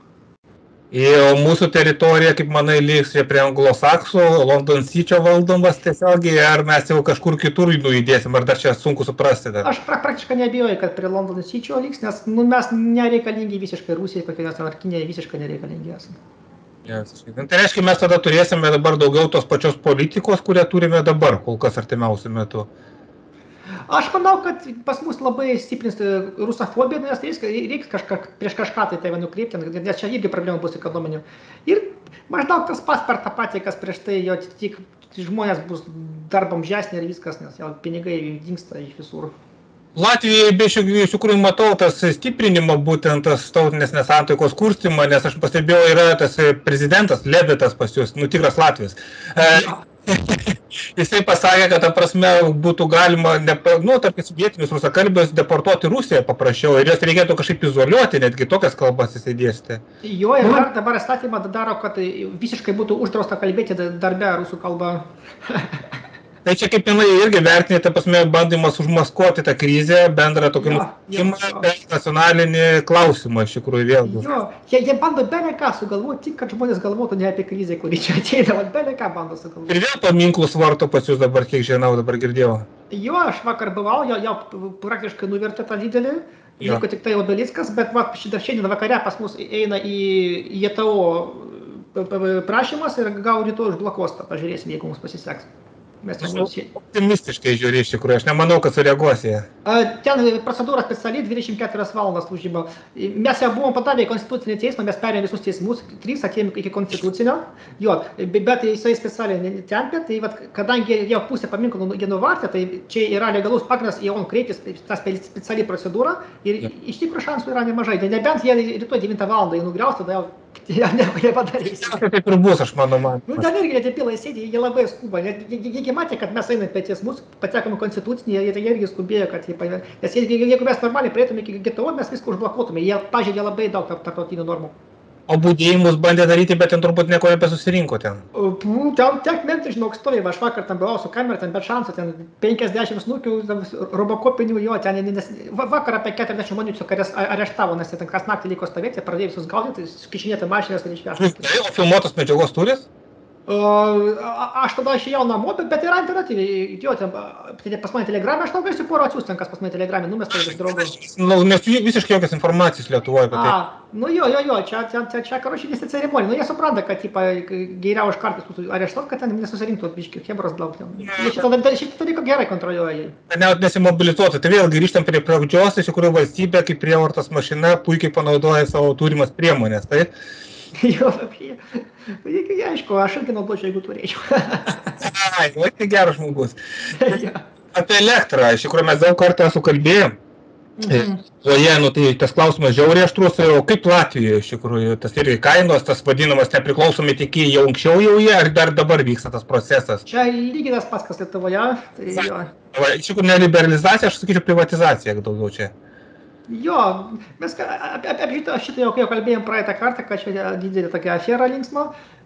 Ir mūsų teritorija, kaip manai, liks prie anglosaksų, London City valdomas tiesiogiai, ar mes jau kažkur kitur judėsim, ar dar čia sunku suprasti? Dar? Aš praktiškai neabejoju, kad prie London City liks, nes mes nereikalingi visiškai Rusijai, kokia ar Kinijai visiškai nereikalingi esame. Yes. Tai reiškia, mes tada turėsime dabar daugiau tos pačios politikos, kurią turime dabar, kol kas artimiausiu metu. Aš manau, kad pas mus labai stiprins rusofobija, nes reiks prieš kažką tai nukreipti, nes čia irgi problemų bus ekonominių. Ir maždaug tas pats per tą patį, kas prieš tai, jo tik žmonės bus dar bomžesni ir viskas, nes jau pinigai dingsta iš visur. Latvijoje iš tikrųjų matau tas stiprinimą, būtent tas tautinės nesantaikos kurstymą, nes aš pastebėjau, yra tas prezidentas Levitas pas jūs, tikras Latvijas. Jisai pasakė, kad ta prasme būtų galima, tarp vietinius rusakalbius deportuoti Rusiją paprašiau ir jos reikėtų kažkaip izoliuoti, netgi tokias kalbas įsidėsti. Jo, ir dabar įstatymą daro, kad visiškai būtų uždrausta kalbėti darbe rusų kalbą. Tai čia kaip jinai irgi vertinė, ta prasme, bandymas užmaskuoti tą krizę, bendrą tokį nusikaltimą, bet nacionalinį klausimą iš tikrųjų vėlgi. Jo, jie bando bele ką sugalvoti, tik kad žmonės galvotų ne apie krizę, kuri čia ateina, bele ką bando sugalvoti. Ir vėl paminklus varto pas jūs dabar, kiek žinau, dabar girdėjau. Jo, aš vakar buvau, jau praktiškai nuvertė tą didelį, liko tik tai obeliskas, bet šiandien vakare pas mus eina į JTO prašymas ir gal rytoj užblokuos tą, pažiūrėsim, jeigu mums pasiseks. Optimistiškai žiūri iš tikrųjų, aš nemanau, kad sureaguosi jie. Ten procedūra specialiai 24 valandas užima. Mes jau buvom padavę į konstitucinį teismą, mes perėjome visus teismus, 3 atėjome iki konstitucinio, bet jisai specialiai tempė, tai kadangi jau pusė paminklų jie nuvartė, tai čia yra legalus pagrindas, jau kreiptis tą specialiai procedūrą ir iš tikrųjų šansų yra nemažai. Nebent jie rytoj 9 valandą jį nugriaus, tada jau nieko nepadarys. Taip ir bus, aš manau, man. Nu, ten irgi netipilai sėdė, jie labai skuba. Jie matė, kad mes einame prie teismus, patekome konstitucinį, jie irgi skubėjo, kad nes jeigu mes normaliai prieitume iki GTO, mes viską užblokuotume. Jie pažeidė labai daug tarptautinių normų. O budėjimus bandė daryti, bet ten turbūt nieko nebesusirinko ten. Ten tiek mentai, žinok, stovėjo, aš vakar ten buvau su kamera, ten bet šansų, ten 50 snukių, robokopinių, jo, ten, vakar apie 40 žmonių areštavo, nes ten kas naktį liko stovėti, pradėjo visus gaudyti, kišinėti mašinas ir išvežti. O filmuotos medžiagos turis? Aš tada išėjau namo, bet yra imperatyviai, jo, ten pas mane telegramą, aš galėsiu porą atsiųsti, ten kas pas mane telegramą numesta iš draugų. Nes visiškai jokios informacijos Lietuvoje apie tai. Nu jo, čia karošinėse ceremonija, nu jie supranta, kad geriau iš kartais areštuot, kad ten nesusirinktų biškių chebros daug. Jie šitą dalyką gerai kontroliuoja. Net nesimobilizuotų, tai vėl grįžtam prie pradžios, iš tikrųjų valstybė kaip prievartos mašina puikiai panaudoja savo turimas priemonės, tai? Jo, aišku, aš irgi naudočiau, jeigu turėčiau. Ai, tai geras žmogus. Apie elektrą, iš tikrųjų mes daug kartą sukalbėjom. Tai tas klausimas žiauriai aštrus, o kaip Latvijoje iš tikrųjų, tas irgi kainos, tas vadinamas nepriklausomi tiekėjai jau anksčiau jau jie, ar dar dabar vyksta tas procesas? Čia lygiai tas pats, kas Lietuvoje. Iš tikrųjų, ne liberalizacija, aš sakyčiau privatizacija daugiau čia. Jo, mes apie šitą jau kalbėjom praeitą kartą, kad čia didelė tokia afera linksma.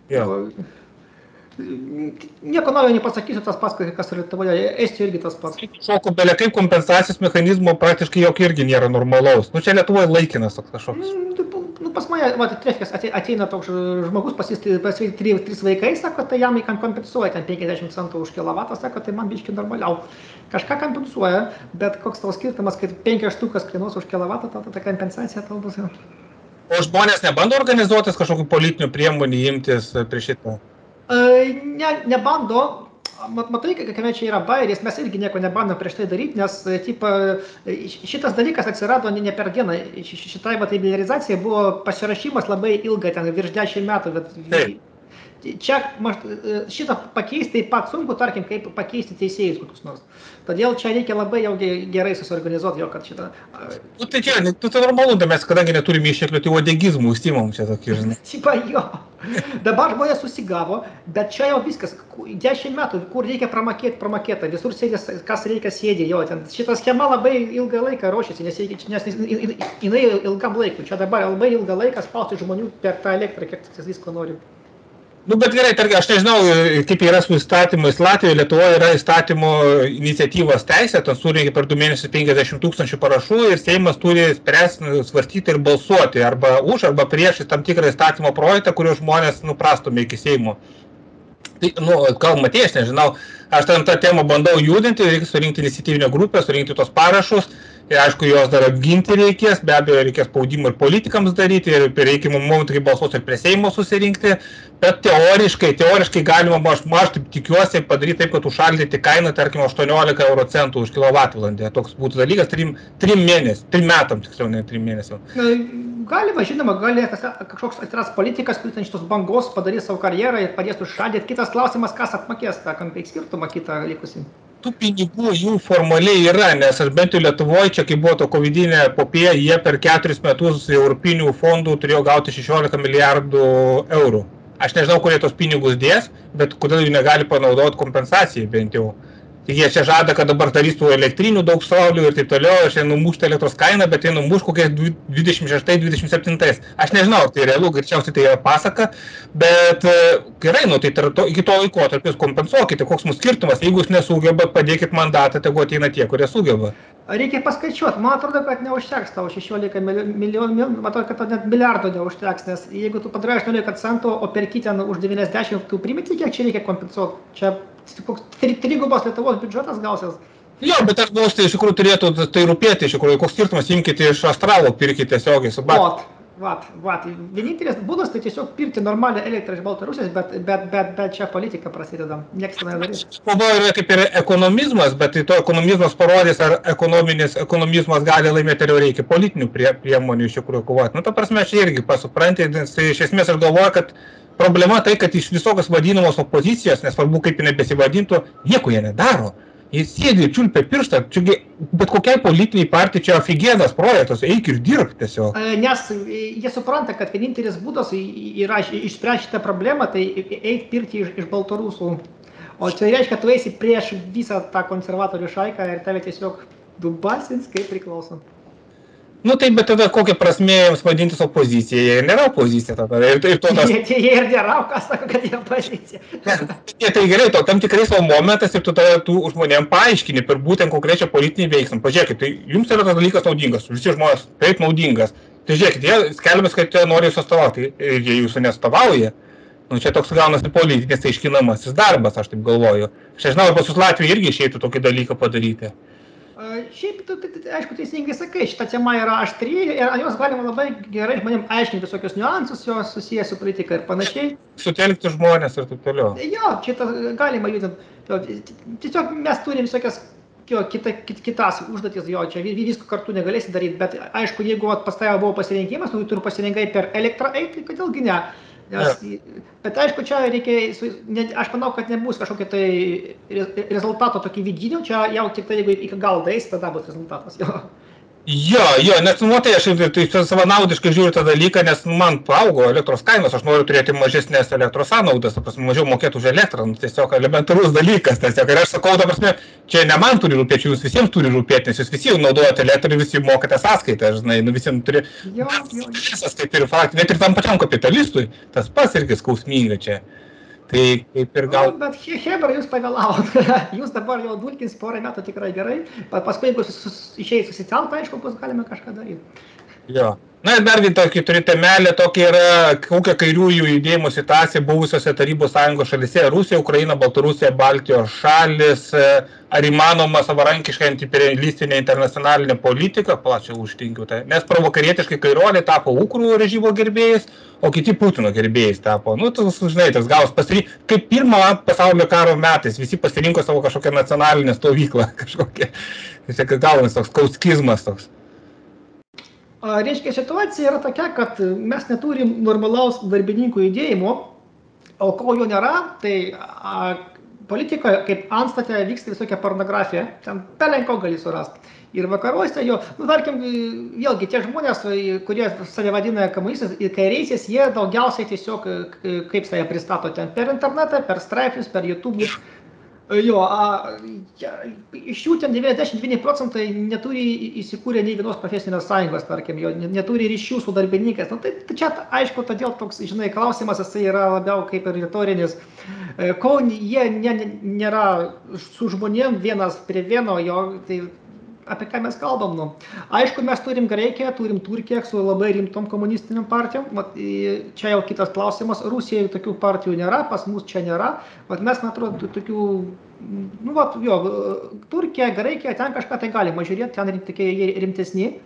Nieko naujo nepasakysiu, tas pats, kas Lietuvoje, Estijoje irgi tas pats. Šoku, belia kaip kompensacijos mechanizmo praktiškai jokio irgi nėra normalaus. Nu, čia Lietuvoje laikinas toks kažkoks. Nu, pas mane, trefkės, ateina toks žmogus, pasveikti 3 vaikai, sako, tai jam kompensuoja ten 50 centų už kilovatą, sako, tai man biškai normaliau. Kažką kompensuoja, bet koks tavo skirtumas, kad 5 štukas kainuos už kilovatą, ta kompensacija tau bus. O žmonės nebando organizuotis kažkokių politinių priemonių imtis prie šito? Nebando. Matai, kame čia yra bairis, mes irgi nieko nebandom prieš tai daryti, nes šitas dalykas atsirado ne per dieną. Šitai liberalizacijai buvo pasirašymas labai ilgai, ten virš 10 metų. Bet čia šitą pakeisti taip pat sunku, tarkim, kaip pakeisti teisėjus kokius nors. Todėl čia reikia labai jau gerai susiorganizuoti jo, kad šitą... Tai čia, tai normalu, mes kadangi neturime išteklių, tai odegizmų užsiimam čia tokį, žinai. Tipa, jo. Dabar žmonės susigavo, bet čia jau viskas, 10 metų, kur reikia pramakėta, visur sėdės, kas reikia sėdė, jo, ten šita schema labai ilgą laiką ruošiasi, nes jinai ilgam laikui, čia dabar labai ilgą laiką spausti žmonių per tą elektrą, kiek visko nori. Nu, bet gerai, tarkim, aš nežinau, kaip yra su įstatymais Latvijoje, Lietuvoje yra įstatymo iniciatyvos teisė, ten surinkė per 2 mėnesius 50 000 parašų ir Seimas turi svarstyti ir balsuoti arba už, arba prieš tam tikrą įstatymo projektą, kurio žmonės prastumė iki Seimo. Tai, gal matėjai, aš nežinau, aš ten tą temą bandau judinti, reikia surinkti iniciatyvinę grupę, surinkti tos parašus. Ir aišku, jos dar apginti reikės, be abejo reikės spaudimą ir politikams daryti, ir reikimų momentų, kai balsuos ir prie Seimo susirinkti, bet teoriškai galima, aš taip tikiuosi padaryti taip, kad užšaldyti kainą, tarkim, 18 euro centų už kilovatvalandę. Toks būtų dalykas 3 metam, tiksliau, ne 3 mėnesių. Galima, žinoma, kažkoks atsiras politikas, kuris šitos bangos padarys savo karjerą ir padės užšaldyti. Kitas klausimas, kas apmokės tą skirtumą kitą likusį. Tų pinigų jų formaliai yra, nes aš bent jau Lietuvoje, čia kai buvo to covidinė epopėja, jie per 4 metus europinių fondų turėjo gauti 16 milijardų eurų. Aš nežinau, kurie tos pinigus dės, bet kodėl jų negali panaudoti kompensacijai bent jau. Tik jie čia žada, kad dabar darys tų elektrinių daug saulių ir taip toliau, aš numušta elektros kainą, bet tai numuš kokiais 26-27. Aš nežinau, ar tai realu, greičiausiai tai yra pasaka, bet gerai, nu tai iki to laikotarpio kompensuokite, koks mūsų skirtumas, jeigu jūs nesugebat, padėkit mandatą, tegu ateina tie, kurie sugeba. Reikia paskaičiuoti, man atrodo, kad neužteks tau 16 milijonų, man atrodo, kad net milijardo neužteks, nes jeigu tu padarai 18 centų, o perki ten už 90, tu primeti, kiek čia reikia kompensuoti. Čia koks trigubas Lietuvos biudžetas gausias. Jo, bet aš galvoju, tai iš tikrųjų turėtų tai rūpėti, iš tikrųjų, koks skirtumas, imkite iš Astralo, pirkite tiesiogiai su Vat. Vienintelis būdas tai tiesiog pirkti normalią elektrą iš Baltarusijos, bet čia politika prasideda, niekas nedarys. Kalba yra kaip ir ekonomizmas, bet tai to ekonomizmas parodys, ar ekonomizmas gali laimėti, ar reikia politinių priemonių iš tikrųjų kovoti. Nu, ta prasme, aš irgi pasupranti, nes tai iš esmės aš galvoju, kad problema tai, kad iš visokios vadinamos opozicijos, nesvarbu kaip jinai besivadintų, nieko jie nedaro. Jis sėdi ir čiulpia pirštą, bet kokiai politiniai partijai čia ofigėnas projektas, eik ir dirb tiesiog. Nes jie supranta, kad vienintelis būdas yra išspręsti šitą problemą, tai eik pirkti iš Baltarusų. O čia reiškia, tu eisi prieš visą tą konservatorių šaiką ir tave tiesiog dubasins, kaip priklauso. Nu taip, bet tada kokia prasmė jiems vadintis opozicija, jie nėra opozicija tada. Jie ir nėra, kas sako, kad jie opozicija. Tai gerai, tam tikrai savo momentas ir tu tada tų žmonėm paaiškini per būtent konkrečią politinį veiksmą. Pažiūrėkit, tai jums yra tas dalykas naudingas, visi žmonės taip naudingas. Tai žiūrėkit, jie skelbės, kad jie nori jūs atstovauti ir jie jūsų neatstovauja. Nu čia toks gaunasi politinis aiškinamasis darbas, aš taip galvoju. Aš žinau, pas jūs Latvijai irgi išeitų tokį dalyką padaryti. Šiaip, aišku, teisingai sakai, šita tema yra aštri ir jos galima labai gerai žmonėm aiškinti visokius niuansus, jos susijęs su politika ir panašiai. Sutelkti žmonės ir taip toliau. Jo, šitą galima judinti. Tiesiog mes turim visokias kitas užduotis, jo, čia visko kartu negalėsi daryti, bet aišku, jeigu pas tave buvo pasirinkimas, tu turi pasirinkai per elektrą eiti, kodėlgi ne. Bet aišku, čia reikia, aš manau, kad nebus kažkokio tai rezultato tokį vidinio, čia jau tik tai, jeigu iki galo daeis, tada bus rezultatas. Jo, nes tai aš savanaudiškai žiūriu tą dalyką, nes man paaugo elektros kainos, aš noriu turėti mažesnės elektros sąnaudas, mažiau mokėti už elektrą, tiesiog elementarus dalykas. Tiesiog, ir aš sakau, ta prasme, čia ne man turi rūpėti, jūs visiems turi rūpėti, nes jūs visi naudojate elektrą ir visi mokate sąskaitą, žinai, visiems turi. Kaip ir faktai, net ir tam pačiam kapitalistui, tas pats irgi skausminga čia. Tai kaip ir gal... Bet hebra, jūs pavėlavot. Jūs dabar jau dulkins porą metų tikrai gerai. Paskui, jeigu išėjai susicelt, aišku, bus galime kažką daryti. Jo. Na ir dar tokį turi temelę, tokia yra kokia kairiųjų judėjimo situacija buvusiose Tarybų Sąjungos šalyse, Rusija, Ukraina, Baltarusija, Baltijos šalis, ar įmanoma savarankiškai antiimperialistinė internacionalinė politika, plačiau užtinkiu tai, nes provokarietiškai kairoliai tapo Ukrų režimo gerbėjais, o kiti Putino gerbėjais tapo. Nu, tu žinai, tas gavos pasirinkti, kaip pirmo pasaulio karo metais, visi pasirinko savo kažkokią nacionalinę stovyklą, kažkokią, tai gavomis toks kauskizmas toks. Reiškia, situacija yra tokia, kad mes neturim normalaus darbininkų judėjimo, o kol jo nėra, tai politikoje kaip antstatė vyksta visokia pornografija, ten pelenko gali surasti. Ir vakaruose jo, tarkim, vėlgi tie žmonės, kurie save vadina komunistais ir kairiaisiais, jie daugiausiai tiesiog, kaip save pristato ten, per internetą, per straipsnius, per YouTube. Jo, iš jų ten 99% neturi įsikūrę nei vienos profesinės sąjungos, tarkim, jo, neturi ryšių su darbininkais. Nu, tai čia, aišku, todėl toks, žinai, klausimas, jisai yra labiau kaip ir retorinis. Kol jie nėra su žmonėm vienas prie vieno, jo, tai apie ką mes kalbam, nu. Aišku, mes turim Graikiją, turim Turkiją su labai rimtom komunistiniam partijom. Čia jau kitas klausimas. Rusijoje tokių partijų nėra, pas mus čia nėra. Mes, man atrodo, tokių, Turkija, Graikija, ten kažką tai galima žiūrėti, ten tokie rimtesni.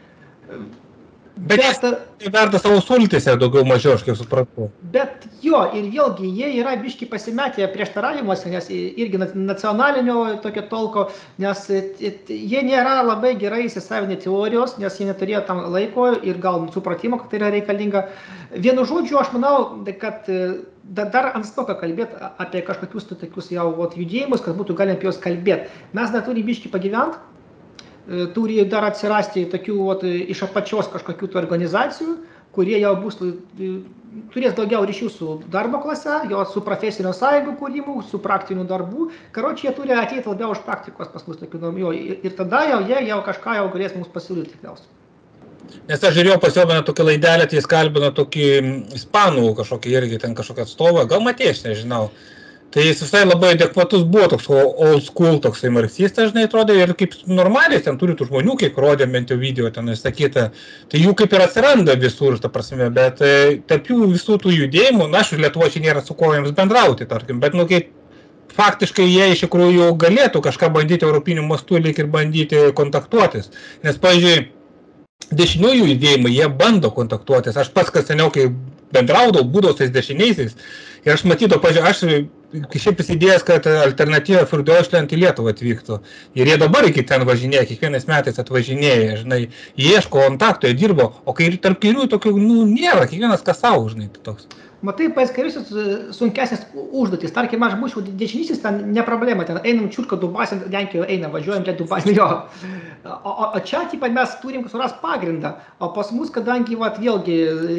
Bet jie verda savo sultėse daugiau mažiau, aš kaip supratau. Bet jo, ir vėlgi, jie yra biški pasimetę prieštaravimuose, nes irgi nacionalinio tokio tolko, nes jie nėra labai gerai įsisavinę teorijos, nes jie neturėjo tam laiko ir gal supratimo, kad tai yra reikalinga. Vienu žodžiu, aš manau, kad dar ankstoka kalbėti apie kažkokius tokius jau judėjimus, kad būtų galima apie juos kalbėti. Mes dar turime biški pagyventi. Turi dar atsirasti tokių iš apačios kažkokių organizacijų, kurie jau turės daugiau ryšių su darbo klase, jo su profesinio sąjungų kūrimu, su praktiniu darbu. Karočiui, jie turi ateiti labiau už praktikos pas mus tokių, ir tada jie kažką jau galės mums pasiūlyti tikriausiai. Nes aš žiūrėjau pas jo tokį laidelę, tai jis kalbino tokį ispanų kažkokį irgi ten kažkokį atstovą, gal matėš, nežinau. Tai jis visai labai adekvatus buvo, toks old school, toksai marksistas, žinai, atrodė, ir kaip normaliai ten turi tų žmonių, kaip rodė bent jau video ten įsakyta, tai jų kaip ir atsiranda visur, ta prasme, bet tarp jų visų tų judėjimų, na, aš Lietuvoje čia nėra su kuo jiems bendrauti, tarkim, bet, nu, kaip faktiškai jie iš tikrųjų galėtų kažką bandyti europiniu mastu lyg ir bandyti kontaktuotis, nes, pavyzdžiui, dešiniųjų judėjimai, jie bando kontaktuotis, aš pats, kas seniau, kai bendraudau, būdavau tais dešiniaisiais, ir aš matydavau, pavyzdžiui, aš šiaip prisidėjęs, kad alternatyva für Deutschland į Lietuvą atvyktų. Ir jie dabar iki ten važinėja, kiekvienais metais atvažinėja, žinai, ieško kontakto, jie dirbo, o kai tarp kairių tokių, nu, nėra, kiekvienas kas savo, žinai, toks. Matai, pas kairiusius sunkesnės užduotis. Tarkim, aš būčiau dešinysis, ten ne problema, ten einam čiurką Dubasį, Lenkijoje einam, važiuojam prie Dubasį, jo. O čia, taip, mes turim surast pagrindą, o pas mus, kadangi, vat, vėlgi,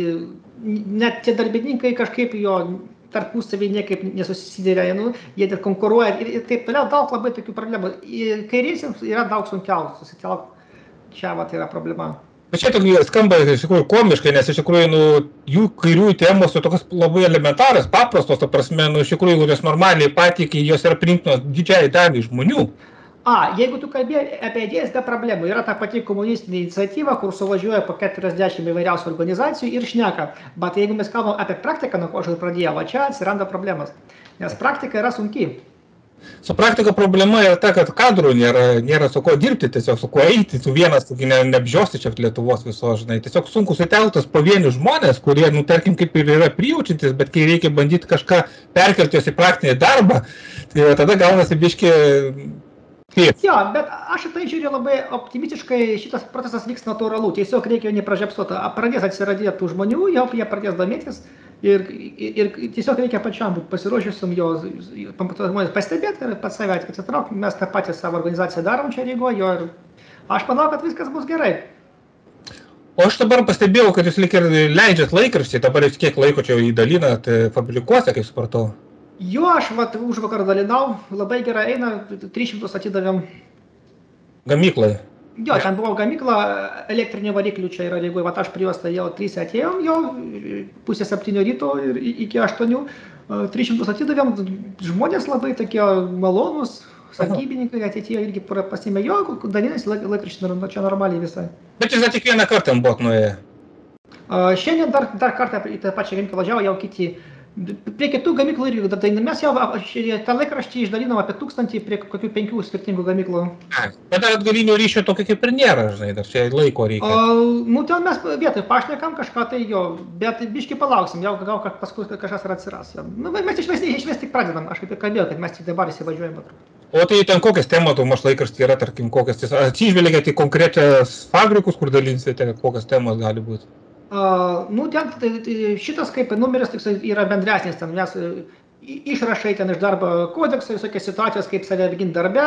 net tie darbininkai kažkaip jo tarpusavį niekaip nesusisidėrė, nu, jie ir konkuruoja ir taip toliau, daug labai tokių problemų. Kairiesiems yra daug sunkiau susitelkti, čia vat yra problema. Bet čia skamba iš tikrųjų komiškai, nes iš tikrųjų, nu, jų kairiųjų temos tokios labai elementarios, paprastos, ta prasme, nu, iš tikrųjų, jeigu jos normaliai patikė, jos yra priimtinos didžiai daliai žmonių. Jeigu tu kalbėjai apie idėjas, be problemų, yra ta pati komunistinė iniciatyva, kur suvažiuoja po 40 įvairiausių organizacijų ir šneka. Bet jeigu mes kalbam apie praktiką, nuo ko aš pradėjau, čia atsiranda problemas, nes praktika yra sunki. Su praktika problema yra ta, kad kadrų nėra su kuo dirbti, tiesiog su kuo eiti, su vienas, neapžiosti čia Lietuvos viso, žinai, tiesiog sunku sutelktas pavienius žmonės, kurie, nu, tarkim, kaip ir yra prijaučiantis, bet kai reikia bandyti kažką perkelti į praktinį darbą, tai tada gaunasi biški. Jo, bet aš tai žiūriu labai optimistiškai, šitas procesas vyks natūralu, tiesiog reikia jo nepražiopsoti, pradės atsiradėti tų žmonių, jau jie pradės domėtis ir tiesiog reikia pačiam būti pasiruošusiam jo žmonės pastebėti ir pats save atsitraukti, mes tą patį savo organizaciją darom čia Rygoje ir aš manau, kad viskas bus gerai. O aš dabar pastebėjau, kad jūs lyg ir leidžiat laikraštį, dabar jūs kiek laiko čia įdalinat fabrikuose, kaip supratau. Jo, aš už vakar dalinau, labai gerai eina, 300 atidavėm. Gamyklai? Jo, ten buvo gamykla, elektrinių variklių čia yra Rygoje, aš prie juos jau 3 atėjom, jau 6:30 ryto ir iki 8, 300 atidavėm, žmonės labai tokie malonus, sargybininkai ateityje irgi pasiėmė, jo, dalinasi laikraštį čia normaliai visai. Bet jūs tik vieną kartą buvot nuėję? Šiandien dar kartą į tą pačią gamyklą važiavo, jau kiti. Prie kitų gamyklų irgi, mes jau tą laikraštį išdalinom apie 1000 prie kokių 5 skirtingų gamyklų. Bet dar atgalinio ryšio tokio kaip ir nėra, žinai, dar čia laiko reikia. Nu, ten mes vietoj pašnekam kažką tai jo, bet biškį palauksim, jau gal paskui kažkas ir atsiras. Nu, mes išvis tik pradedam, aš kaip ir kalbėjau, kad mes tik dabar įsivažiuojam. O tai ten kokias temas maž laikraštį yra, tarkim, kokias, atsižvelgiate į konkrečias fabrikus, kur dalinsite, kokias temas gali būti? Nu, ten šitas kaip numeris yra bendresnis, ten mes išrašai ten iš darbo kodekso, visokias situacijas, kaip save apginti darbe,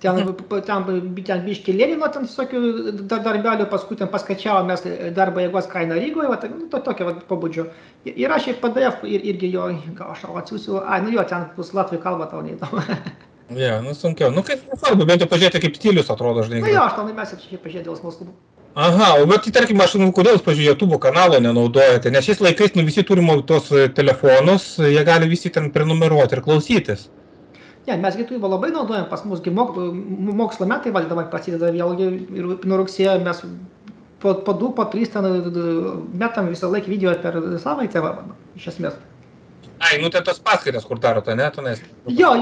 ten biškį Lenino, ten visokių darbelių, paskui ten paskaičiavom mes darbo jėgos kainą Rygoje, tokio pabudžio. Ir aš PDF irgi jo, gal aš atsiųsiu, nu jo, ten bus latvių kalba tau neįdomu. Ja, nu sunkiau, nu kaip nesvarbu, bent jau pažiūrėti, kaip stilius atrodo, žinai. Na jo, aš tau mes ir šiaip pažiūrėjau smalsumą. Aha, bet tarkim, aš kodėl jūs, pažiūrėjau, YouTube kanalo nenaudojate, nes šiais laikais visi turim tos telefonus, jie gali visi ten prenumeruoti ir klausytis. Ne, mes YouTube labai naudojam, pas musgi mokslo metai dabar prasideda vėlgi ir nuo rugsėjo mes po 2, po 3 metam visą laiką video per savaitę, iš esmės. Ai, nu tai tos paskaitas, kur darote, ne? Jo.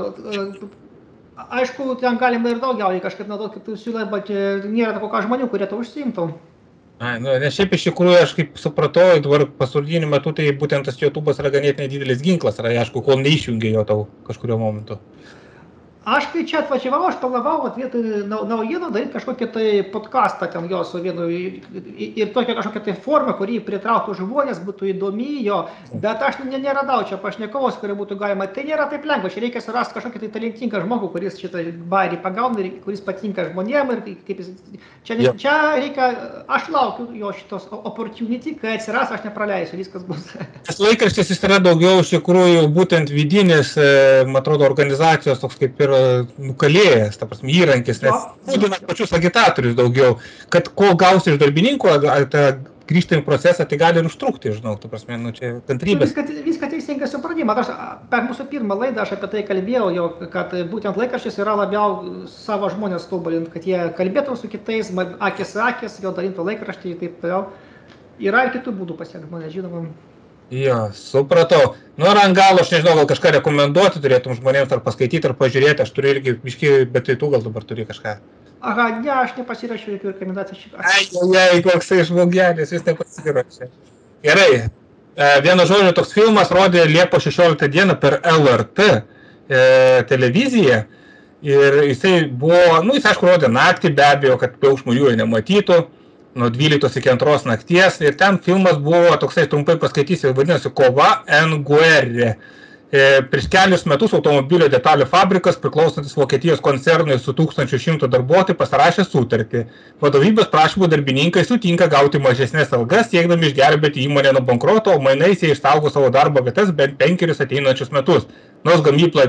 Aišku, ten galima ir daugiau kažkaip naudoti, kaip tu siūlai, bet nėra kokių žmonių, kurie to užsiimtų. Ai, nu, nes šiaip iš tikrųjų, aš kaip supratau, dabar pasauliniu metu, tai būtent tas YouTube'as yra ganėtinai didelis ginklas, yra, aišku, kol neišjungia jo tau kažkurio momentu. Aš kai čia atvažiavau, aš planavau vietoj naujienų daryti kažkokį tai podcastą ten jo su vienu ir tokią kažkokią tai formą, kurį pritrauktų žmonės, būtų įdomi jo, bet aš neradau čia pašnekovos, kurie būtų galima. Tai nėra taip lengva, čia reikia surasti kažkokį tai talentingą žmogų, kuris šitą bairį pagauna, kuris patinka žmonėm ir kaip jis... Čia reikia, aš laukiu jo šitos opportunity, kai atsiras, aš nepraleisiu, viskas bus. Tas laikraštis jis yra daugiau iš tikrųjų būtent vidinis, man atrodo, organizacijos toks kaip ir nukalėjęs, ta prasme, įrankis, nes būdina pačius agitatorius daugiau, kad ko gausi iš darbininkų, tą grįžtami procesą, tai gali ir užtrukti, žinau, ta prasme, nu čia kantrybės. Viską teisingai supratimo. Per mūsų pirmą laidą aš apie tai kalbėjau, jau, kad būtent laikraštis yra labiau savo žmonės tobulint, kad jie kalbėtų su kitais, akis jo dalintų laikraštį ir taip toliau. Yra ir kitų būdų pasiekti žmonės, žinoma. Jo, supratau. Nu, ar ant galo, aš nežinau, gal kažką rekomenduoti turėtum žmonėms, ar paskaityti, ar pažiūrėti, aš turiu irgi biškį, bet tai tu gal dabar turi kažką. Aha, ne, aš nepasirašiau jokių rekomendacijų. Ai, koksai žmogelis, vis nepasirašė. Gerai, vieno žodžio toks filmas rodė Liepos 16 dieną per LRT televiziją ir jisai buvo, nu, jis aišku rodė naktį, be abejo, kad daug žmonių nematytų. Nuo 12 iki 2 nakties ir ten filmas buvo, toksai trumpai paskaitysiu, vadinasi Kova en Guerre. Prieš kelius metus automobilio detalių fabrikas, priklausantis Vokietijos koncernui su 1100 darbuotojų, pasirašė sutartį. Vadovybės prašymų darbininkai sutinka gauti mažesnės algas, siekdami išgelbėti įmonę nuo bankroto, o mainais jie išsaugo savo darbo vietas bent 5 ateinančius metus. Nors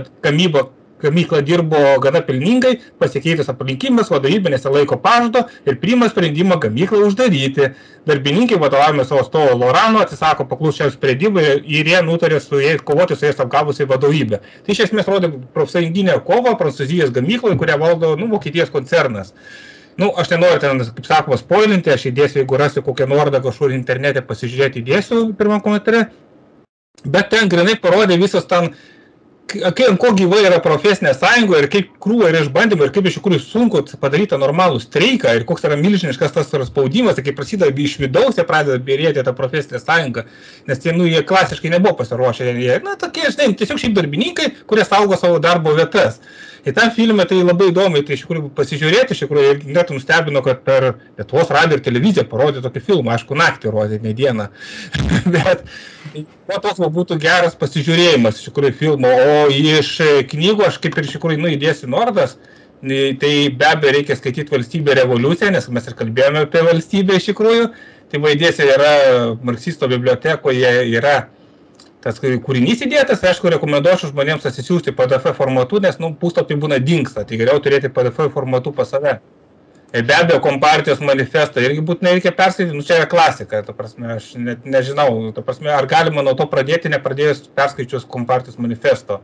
gamykla dirbo gana pelningai, pasikeitus aplinkimas, vadovybė nesilaiko pažado ir priima sprendimą gamyklą uždaryti. Darbininkai vadovavime savo stovo Lorano atsisako paklusti šiam sprendimui ir jie nutarė kovoti su jais apgavusiai vadovybę. Tai iš esmės rodė profsąjunginę kovą Prancūzijos gamykloje, kurią valdo Vokietijos koncernas. Aš nenoriu ten, kaip sakoma, spoilinti, aš įdėsiu, jeigu rasiu kokią nuorodą kažkur internete pasižiūrėti, įdėsiu pirmam komentare. Bet ten grinai parodė visas ten, ant ko gyvai yra profesinė sąjunga ir kaip krūva yra išbandymai ir kaip iš tikrųjų sunku padaryti normalų streiką ir koks yra milžiniškas tas spaudimas, kai prasideda iš vidaus, jie pradeda bėrėti tą profesinę sąjungą, nes jie klasiškai nebuvo pasiruošę, jie, tokie, žinai, tiesiog šiaip darbininkai, kurie saugo savo darbo vietas. Ir tam filme tai labai įdomu, tai iš tikrųjų pasižiūrėti, iš tikrųjų net nustebino, kad per Lietuvos radiją ir televiziją parodė tokį filmą, aišku, naktį rodė, ne dieną, bet toks būtų geras pasižiūrėjimas iš tikrųjų filmo, o iš knygų aš kaip ir iš tikrųjų įdėsiu nuorodas, tai be abejo reikia skaityti Valstybė revoliucija, nes mes ir kalbėjome apie valstybę iš tikrųjų, tai vaidėsi yra Marksisto bibliotekoje yra tas kūrinys įdėtas, aišku, rekomenduočiau žmonėms atsisiųsti PDF formatu, nes puslapį būna dingsta, tai geriau turėti PDF formatu pas save. Ir be abejo, Kompartijos manifestą irgi būtinai reikia perskaityti, čia yra klasika, ta prasme, aš net nežinau, ta prasme, ar galima nuo to pradėti, nepradėjus perskaičius Kompartijos manifesto.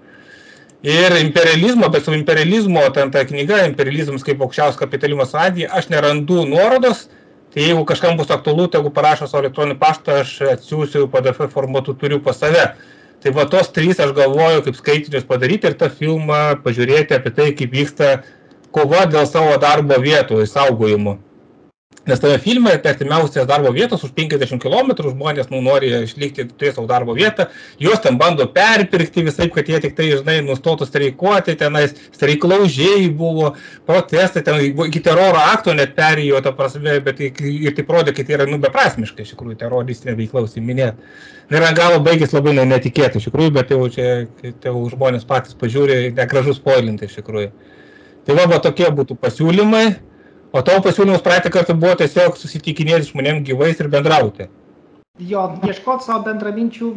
Ir imperializmo, bet su imperializmo, ten ta knyga, imperializmas kaip aukščiausias kapitalizmo stadija, aš nerandu nuorodos. Tai jeigu kažkam bus aktualu, tai jeigu parašo savo elektroninį paštą, aš atsiųsiu PDF formatu, turiu pas save. Tai va tos 3 aš galvoju, kaip skaitinius padaryti ir tą filmą pažiūrėti apie tai, kaip vyksta kova dėl savo darbo vietų išsaugojimo. Nes tame filme artimiausias darbo vietos už 50 km žmonės nori išlikti savo darbo vietą, juos ten bando perpirkti visai, kad jie tik tai, žinai, nustotų streikuoti, tenais streiklaužiai buvo, protestai, ten iki teroro akto net perėjo, ta prasme, bet ir tai rodė, kad tai yra beprasmiškai, iš tikrųjų, teroristinė veikla užsiiminėti. Ir ant galo baigės labai netikėtai, iš tikrųjų, bet jau čia žmonės patys pažiūrė, negražu spoilinti, iš tikrųjų. Tai va, tokie būtų pasiūlymai. O tavo pasiūlymus praeitą kartą buvo tiesiog susitikinėti žmonėms gyvais ir bendrauti. Jo, ieškoti savo bendraminčių,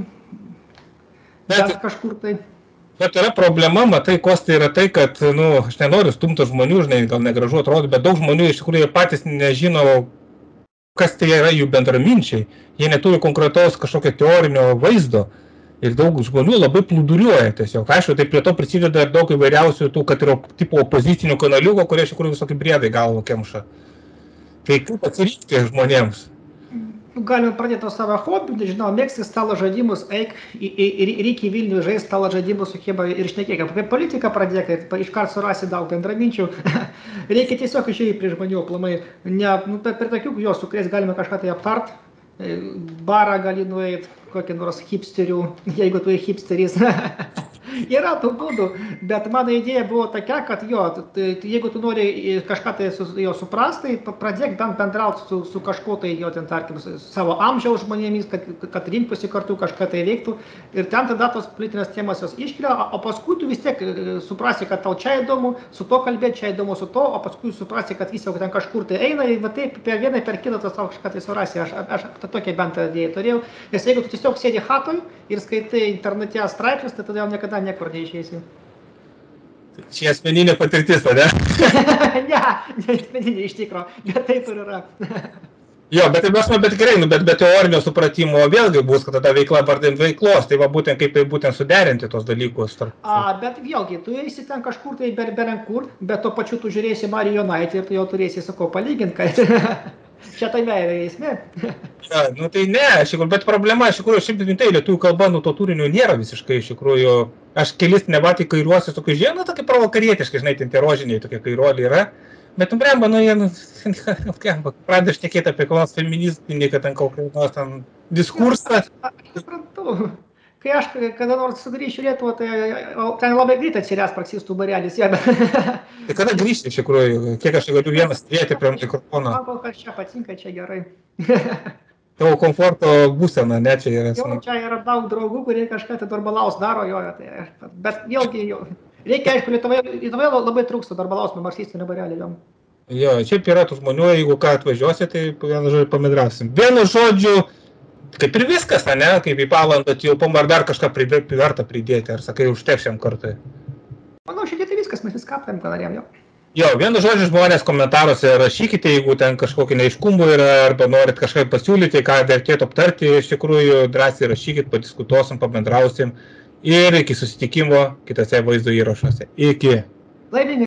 bet kažkur tai. Bet yra problema, matai, Kostai, yra tai, kad, aš nenoriu stumti žmonių, žinai, gal negražu atrodo, bet daug žmonių iš tikrųjų patys nežino, kas tai yra jų bendraminčiai. Jie neturi konkretaus kažkokio teorinio vaizdo. Ir daug žmonių labai plūduriuoja tiesiog. Aišku, tai prie to prisideda ir daug įvairiausių tų, kad yra tipo opozicinių kanaliukų, kurie iš tikrųjų visokį briedai galvo kemša. Tai kaip atsirinkti žmonėms? Galime pradėti nuo savo hobių, nežinau, mėgsti stalo žaidimus, eik ir iki Vilnių žaisti stalo žaidimus su Cheba ir šnekėk. Apie politiką pradėk, iškart surasi daug bendraminčių. Reikia tiesiog išėjti prie žmonių aplamai. Per tokių jo, su kuriais galime kažką tai aptart. Barą gali nueiti, kokį nors hipsterių, jeigu tu hipsteris. Yra tų būdų, bet mano idėja buvo tokia, kad jo, jeigu tu nori kažką tai jo suprasti, tai pradėk bent bendrauti su kažkuo tai jo, ten, tarkim, savo amžiaus žmonėmis, kad rinktųsi kartu kažką tai veiktų. Ir ten tada tos politinės temos jos iškelia, o paskui tu vis tiek suprasi, kad tau čia įdomu, su to kalbėti, čia įdomu su to, o paskui suprasi, kad vis jau ten kažkur tai eina ir va taip per vieną, per kitą tas tau kažką tai surasi. Aš tokią bent idėją turėjau. Nes jeigu tu tiesiog sėdi hatoj ir skaitai internete straipsnius, tai tada jau niekada niekur neišeisi. Čia asmeninė patirtis, ne? Ne asmeninė iš tikro, bet taip ir yra. Jo, bet gerai, bet be teorinio supratimo vėlgi bus, kad tada veikla vardant veiklos, tai va būtent kaip būtent suderinti tos dalykus. Bet vėlgi, tu eisi ten kažkur tai berenkur, bet to pačiu tu žiūrėsi Marijonaitį ir tu jau turėsi su ko palyginti, kad čia tai meilė esmė. Ja, nu tai ne, bet problema, iš tikrųjų, šiaip tai lietuvių kalba, nu to turinio nėra visiškai, iš tikrųjų, aš kelis nebatį kairuosius, tokius žinau, tokie provokarietiškai, žinai, ten tie rožiniai tokie kairoliai yra, bet bremba, nu jie, pradeda šnekėti apie kokios feministinį, kad ten kokios ten diskursą. Aš suprantu. Kai aš kada nors sugrįšiu Lietuvą, tai ten labai greitai atsirės praksistų barelis. Tai kada grįžti iš tikrųjų? Kiek aš galiu vienas sėdėti prie mikrofono? Man kol kas čia patinka, čia gerai. Tavo komforto būsena, ne, čia yra. Jo, čia yra daug draugų, kurie kažką tai darbalaus daro, jo, tai, bet vėlgi, reikia, aišku, Lietuvoje labai trūksta darbalaus marksistinio barelį jom. Jo, šiaip yra tų žmonių, jeigu ką atvažiuosi, tai vienu žodžiu pamidrausim. Vienu žodžiu, kaip ir viskas, ne, kaip į Palantą tilpom, ar dar kažką verta pridėti, ar sakai, užteks šiam kartui? Manau, šiandien tai viskas, mes viską aptarėm, ką norėjom, jo. Jo, vienu žodžiu, žmonės komentaruose rašykite, jeigu ten kažkokį neiškumų yra, arba norit kažką pasiūlyti, ką vertėtų aptarti, iš tikrųjų, drąsiai rašykit, padiskutuosim, pabendrausim ir iki susitikimo kitose vaizdo įrašuose. Iki. Laimingai.